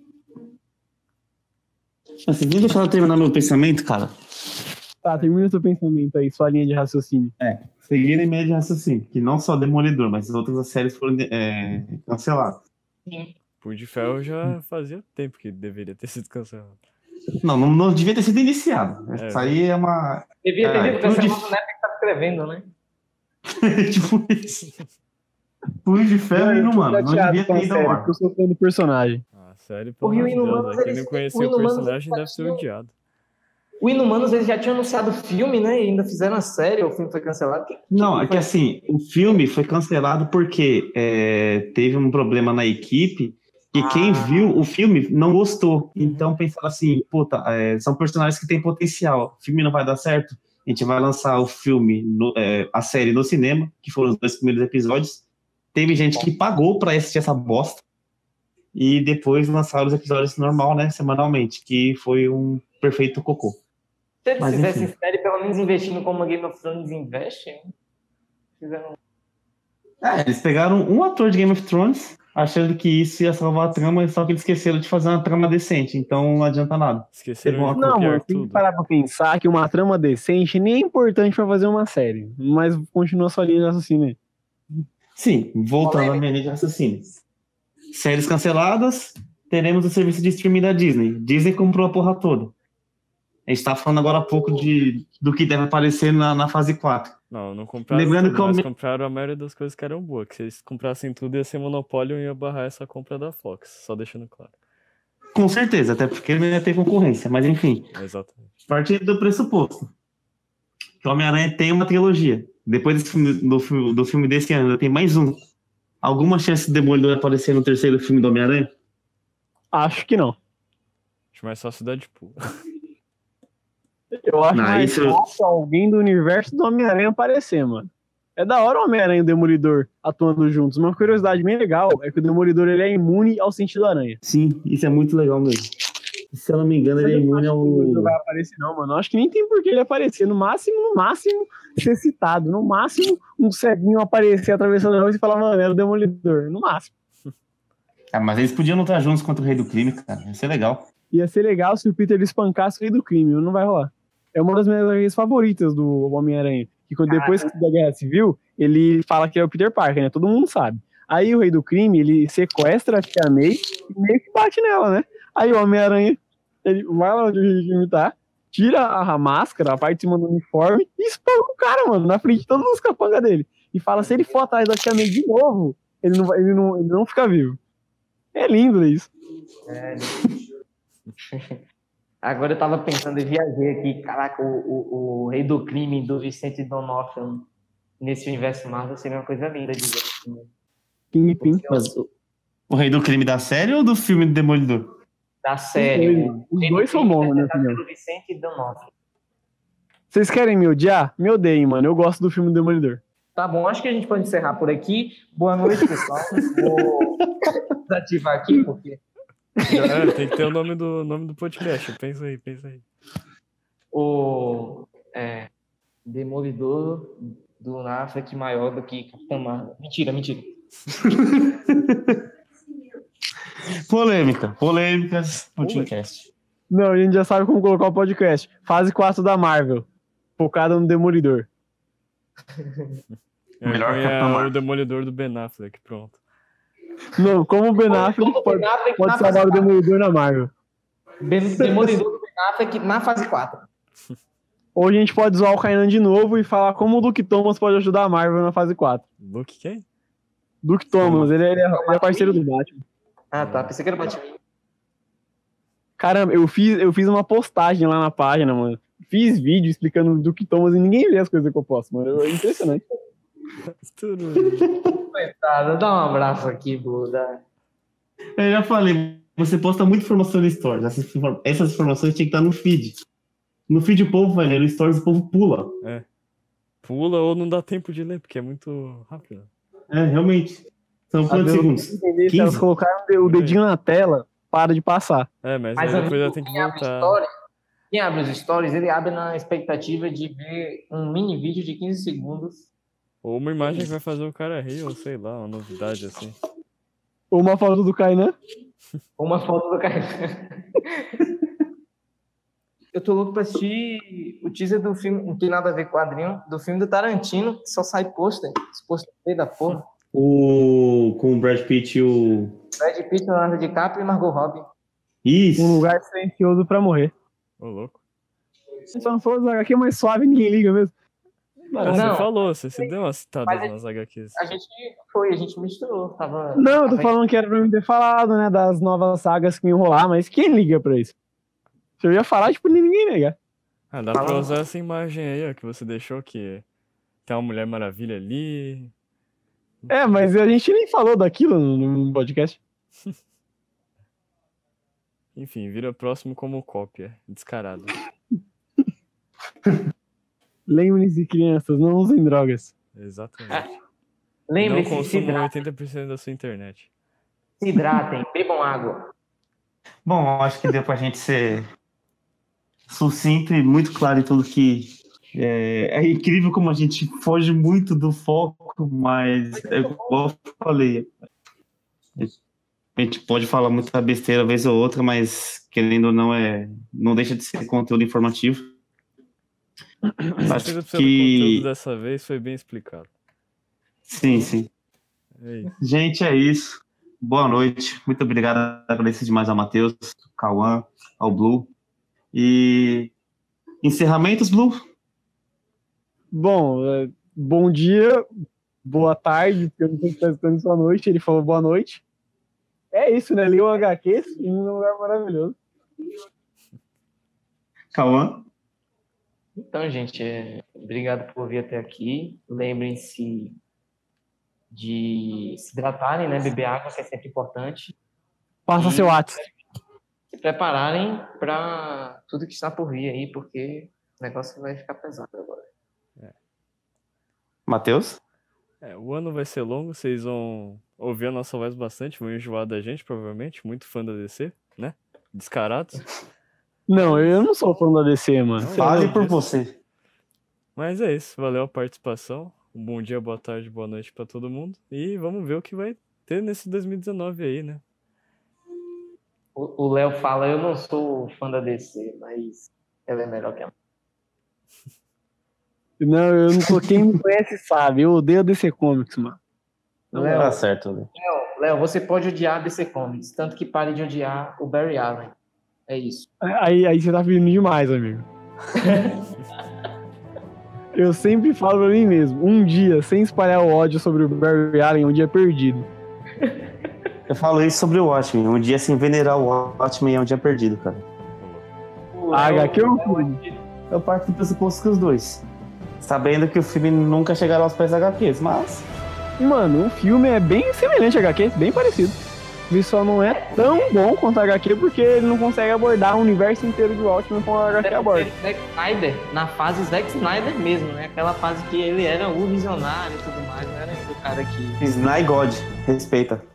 Assim, deixa eu terminar meu pensamento, cara. Tá, termina seu pensamento aí, sua linha de raciocínio. Seguindo em média de raciocínio, que não só Demolidor, mas as outras séries foram canceladas. Punho de Ferro já fazia tempo que deveria ter sido cancelado. Não devia ter sido iniciado. É. Isso aí é uma. Devia ter visto Punho de- essa na época que tá escrevendo, né? tipo isso. Punho de Ferro e Inumano. Não devia ter ido ao ar. Eu sou fã do personagem. Ah, sério, O pelo Rio amor de Deus, Inumanos, né? Quem eles- não conhecia o o Inumanos, personagem eles deve ser tinham- odiado. O Inumanos, eles já tinham anunciado o filme, né? E ainda fizeram a série, o filme foi cancelado. Não, é que assim, o filme foi cancelado porque teve um problema na equipe e quem viu o filme não gostou. Então pensaram assim, puta, são personagens que têm potencial. O filme não vai dar certo. A gente vai lançar o filme, a série no cinema, que foram os 2 primeiros episódios. Teve gente que pagou pra assistir essa bosta. E depois lançaram os episódios normal, né, semanalmente, que foi um perfeito cocô. Se eles Mas, fizessem enfim. série, pelo menos investindo como a Game of Thrones investe, hein? Fizeram... Eles pegaram um ator de Game of Thrones, achando que isso ia salvar a trama, só que eles esqueceram de fazer uma trama decente, então não adianta nada. Esqueceram de Não, copiar mano, tem que tudo. parar pra pensar que uma trama decente nem é importante pra fazer uma série. Mas continua sua linha de raciocínio aí. Sim, voltando à minha linha de raciocínio. Séries canceladas, teremos o serviço de streaming da Disney. Disney comprou a porra toda. A gente tá falando agora há pouco do que deve aparecer na fase 4. Não compraram Lembrando tudo, que eu mas me- compraram a maioria das coisas que eram boas. Que se eles comprassem tudo ia ser monopólio e ia barrar essa compra da Fox. Só deixando claro. Com certeza, até porque não ia ter concorrência, mas enfim. Exatamente. Partindo do pressuposto que o Homem-Aranha tem uma trilogia. Depois do filme desse ano, tem mais um. Alguma chance de Demolidor aparecer no terceiro filme do Homem-Aranha? Acho que não. Acho mais fácil Deadpool. Eu acho Não, mais isso- fácil alguém do universo do Homem-Aranha aparecer, mano. É da hora o Homem-Aranha e o Demolidor atuando juntos. Uma curiosidade bem legal é que o Demolidor ele é imune ao sentido aranha. Sim, isso é muito legal mesmo. Se eu não me engano, ele é imune O Demolidor ao... vai aparecer, não, mano. Eu acho que nem tem por que ele aparecer. No máximo, ser citado. No máximo, um ceguinho aparecer atravessando a rua e falar, mano, era o Demolidor. No máximo. Ah, mas eles podiam lutar juntos contra o Rei do Crime, cara. Ia ser legal. Ia ser legal se o Peter espancasse o Rei do Crime. Não vai rolar. É uma das minhas HQs favoritas do Homem-Aranha. Que depois da Guerra Civil, ele fala que é o Peter Parker, né? Todo mundo sabe. Aí o Rei do Crime, ele sequestra a Tia May e meio que bate nela, né? Aí o Homem-Aranha, ele vai lá onde o Rei do Crime tá, tira a máscara, a parte de cima do uniforme e espanca o cara, mano, na frente de todos os capangas dele. E fala, se ele for atrás da Tia May de novo, ele não fica vivo. É lindo isso. Agora eu tava pensando e viajei aqui, caraca, o Rei do Crime do Vicente D'Onofrio nesse universo Marvel seria uma coisa linda de ver. Assim. Kingpin. Mas o Rei do Crime da série ou do filme do Demolidor? Da série. Os dois são bons, na minha opinião. Pelo Vicente D'Onofrio. Vocês querem me odiar? Me odeiem, mano. Eu gosto do filme Demolidor. Tá bom, acho que a gente pode encerrar por aqui. Boa noite, pessoal. Vou desativar aqui, porque... Tem que ter o nome do podcast. Pensa aí. O Demolidor do Affleck maior do que Capitão Marvel. Mentira. Polêmicas no Teamcast. Não, a gente já sabe como colocar o podcast. Fase 4 da Marvel. Focada no Demolidor. Melhor Põe Capitão Marvel. o Demolidor do Ben Affleck, pronto. Não, como o Ben Affleck pode salvar o Demolidor na Marvel. Demolidor do Ben Affleck na fase 4. Ou a gente pode zoar o Kainan de novo e falar como o Duke Thomas pode ajudar a Marvel na fase 4. Luke quem? Duke Thomas, ele é parceiro do Batman. Ah, tá. Pensei que era Batman. Caramba, eu fiz uma postagem lá na página, mano. Fiz vídeo explicando o Duke Thomas e ninguém vê as coisas que eu posto, mano. É impressionante. Coitado, dá um abraço aqui, Buda. Eu já falei, você posta muita informação no Stories. Essas informações tinham que estar no feed. No feed o povo vai ler, no Stories o povo pula. Pula ou não dá tempo de ler, porque é muito rápido. Realmente. São quantos segundos? Se elas colocaram o dedinho na tela, para de passar. Mas Mas aí depois ela tem que voltar. Quem abre os stories, ele abre na expectativa de ver um mini vídeo de 15 segundos. Ou uma imagem que vai fazer o cara rir, ou sei lá, uma novidade assim. Ou uma foto do Kainan. Uma foto do cara. Eu tô louco pra assistir o teaser do filme, não tem nada a ver com o quadrinho, do filme do Tarantino, que só sai pôster. Esse pôster feio da porra. Com o Brad Pitt e o... Brad Pitt, Leonardo DiCaprio e Margot Robbie. Isso. Um lugar silencioso pra morrer. Ô, louco. Só não for aqui é mais suave, ninguém liga mesmo. Mas Não. você falou, você deu uma citada Mas nas HQs. A gente misturou. Não, eu tô falando que era pra mim ter falado, né, das novas sagas que iam rolar, mas quem liga pra isso? Se eu ia falar, tipo, ninguém liga. Dá pra usar essa imagem aí, ó, que você deixou, que tem uma Mulher Maravilha ali. Mas a gente nem falou daquilo no podcast. Enfim, vira próximo como cópia, descarado. Lembrem-se, crianças, não usem drogas. Exatamente. Não Lembre-se, se consumam hidratem, 80% da sua internet. bebam água. Bom, acho que deu pra gente ser sucinto e muito claro em tudo que... É incrível como a gente foge muito do foco, mas é igual eu falei. A gente pode falar muita besteira vez ou outra, mas querendo ou não, não deixa de ser conteúdo informativo. Acho O conteúdo que... dessa vez foi bem explicado. Sim. É isso. Gente, é isso. Boa noite. Muito obrigado. Agradeço demais ao Matheus, ao Cauã, ao Blue. E encerramentos, Blue? Bom, bom dia, boa tarde, porque eu não sei se tá escutando isso à noite, ele falou boa noite. É isso, né? Leu o HQ em um lugar maravilhoso. Cauã? Então, gente, Obrigado por vir até aqui. Lembrem-se de se hidratarem, né? Beber água, que é sempre importante. Passa seu WhatsApp. Se prepararem para tudo que está por vir aí, porque o negócio vai ficar pesado agora. Matheus? O ano vai ser longo, vocês vão ouvir a nossa voz bastante, vão enjoar da gente, provavelmente. Muito fã da DC, né? Descarados. Não, eu não sou fã da DC, mano. Fale por você. Mas é isso, valeu a participação. Um bom dia, boa tarde, boa noite pra todo mundo. E vamos ver o que vai ter nesse 2019 aí, né? O Léo fala, eu não sou fã da DC, mas ela é melhor que a Não, eu não sou. Quem me conhece sabe, eu odeio a DC Comics, mano. Léo, Tá certo, né? Léo, você pode odiar a DC Comics, tanto que pare de odiar o Barry Allen. É isso. Aí você tá pedindo demais, amigo. Eu sempre falo pra mim mesmo, um dia sem espalhar o ódio sobre o Barry Allen é um dia perdido. Eu falo isso sobre o Watchmen. Um dia sem venerar o Watchmen é um dia perdido, cara. A HQ é um filme. Eu parto do pressuposto que os dois. Sabendo que o filme nunca chegará aos pés da HQs, mas... Mano, o filme é bem semelhante a HQ, bem parecido. Ele só não é tão bom quanto a HQ porque ele não consegue abordar o universo inteiro de Watchmen como a HQ aborda. Zack Snyder, na fase Zack Snyder mesmo, né? Aquela fase que ele era o visionário e tudo mais, não era o cara que... Snyder God, respeita.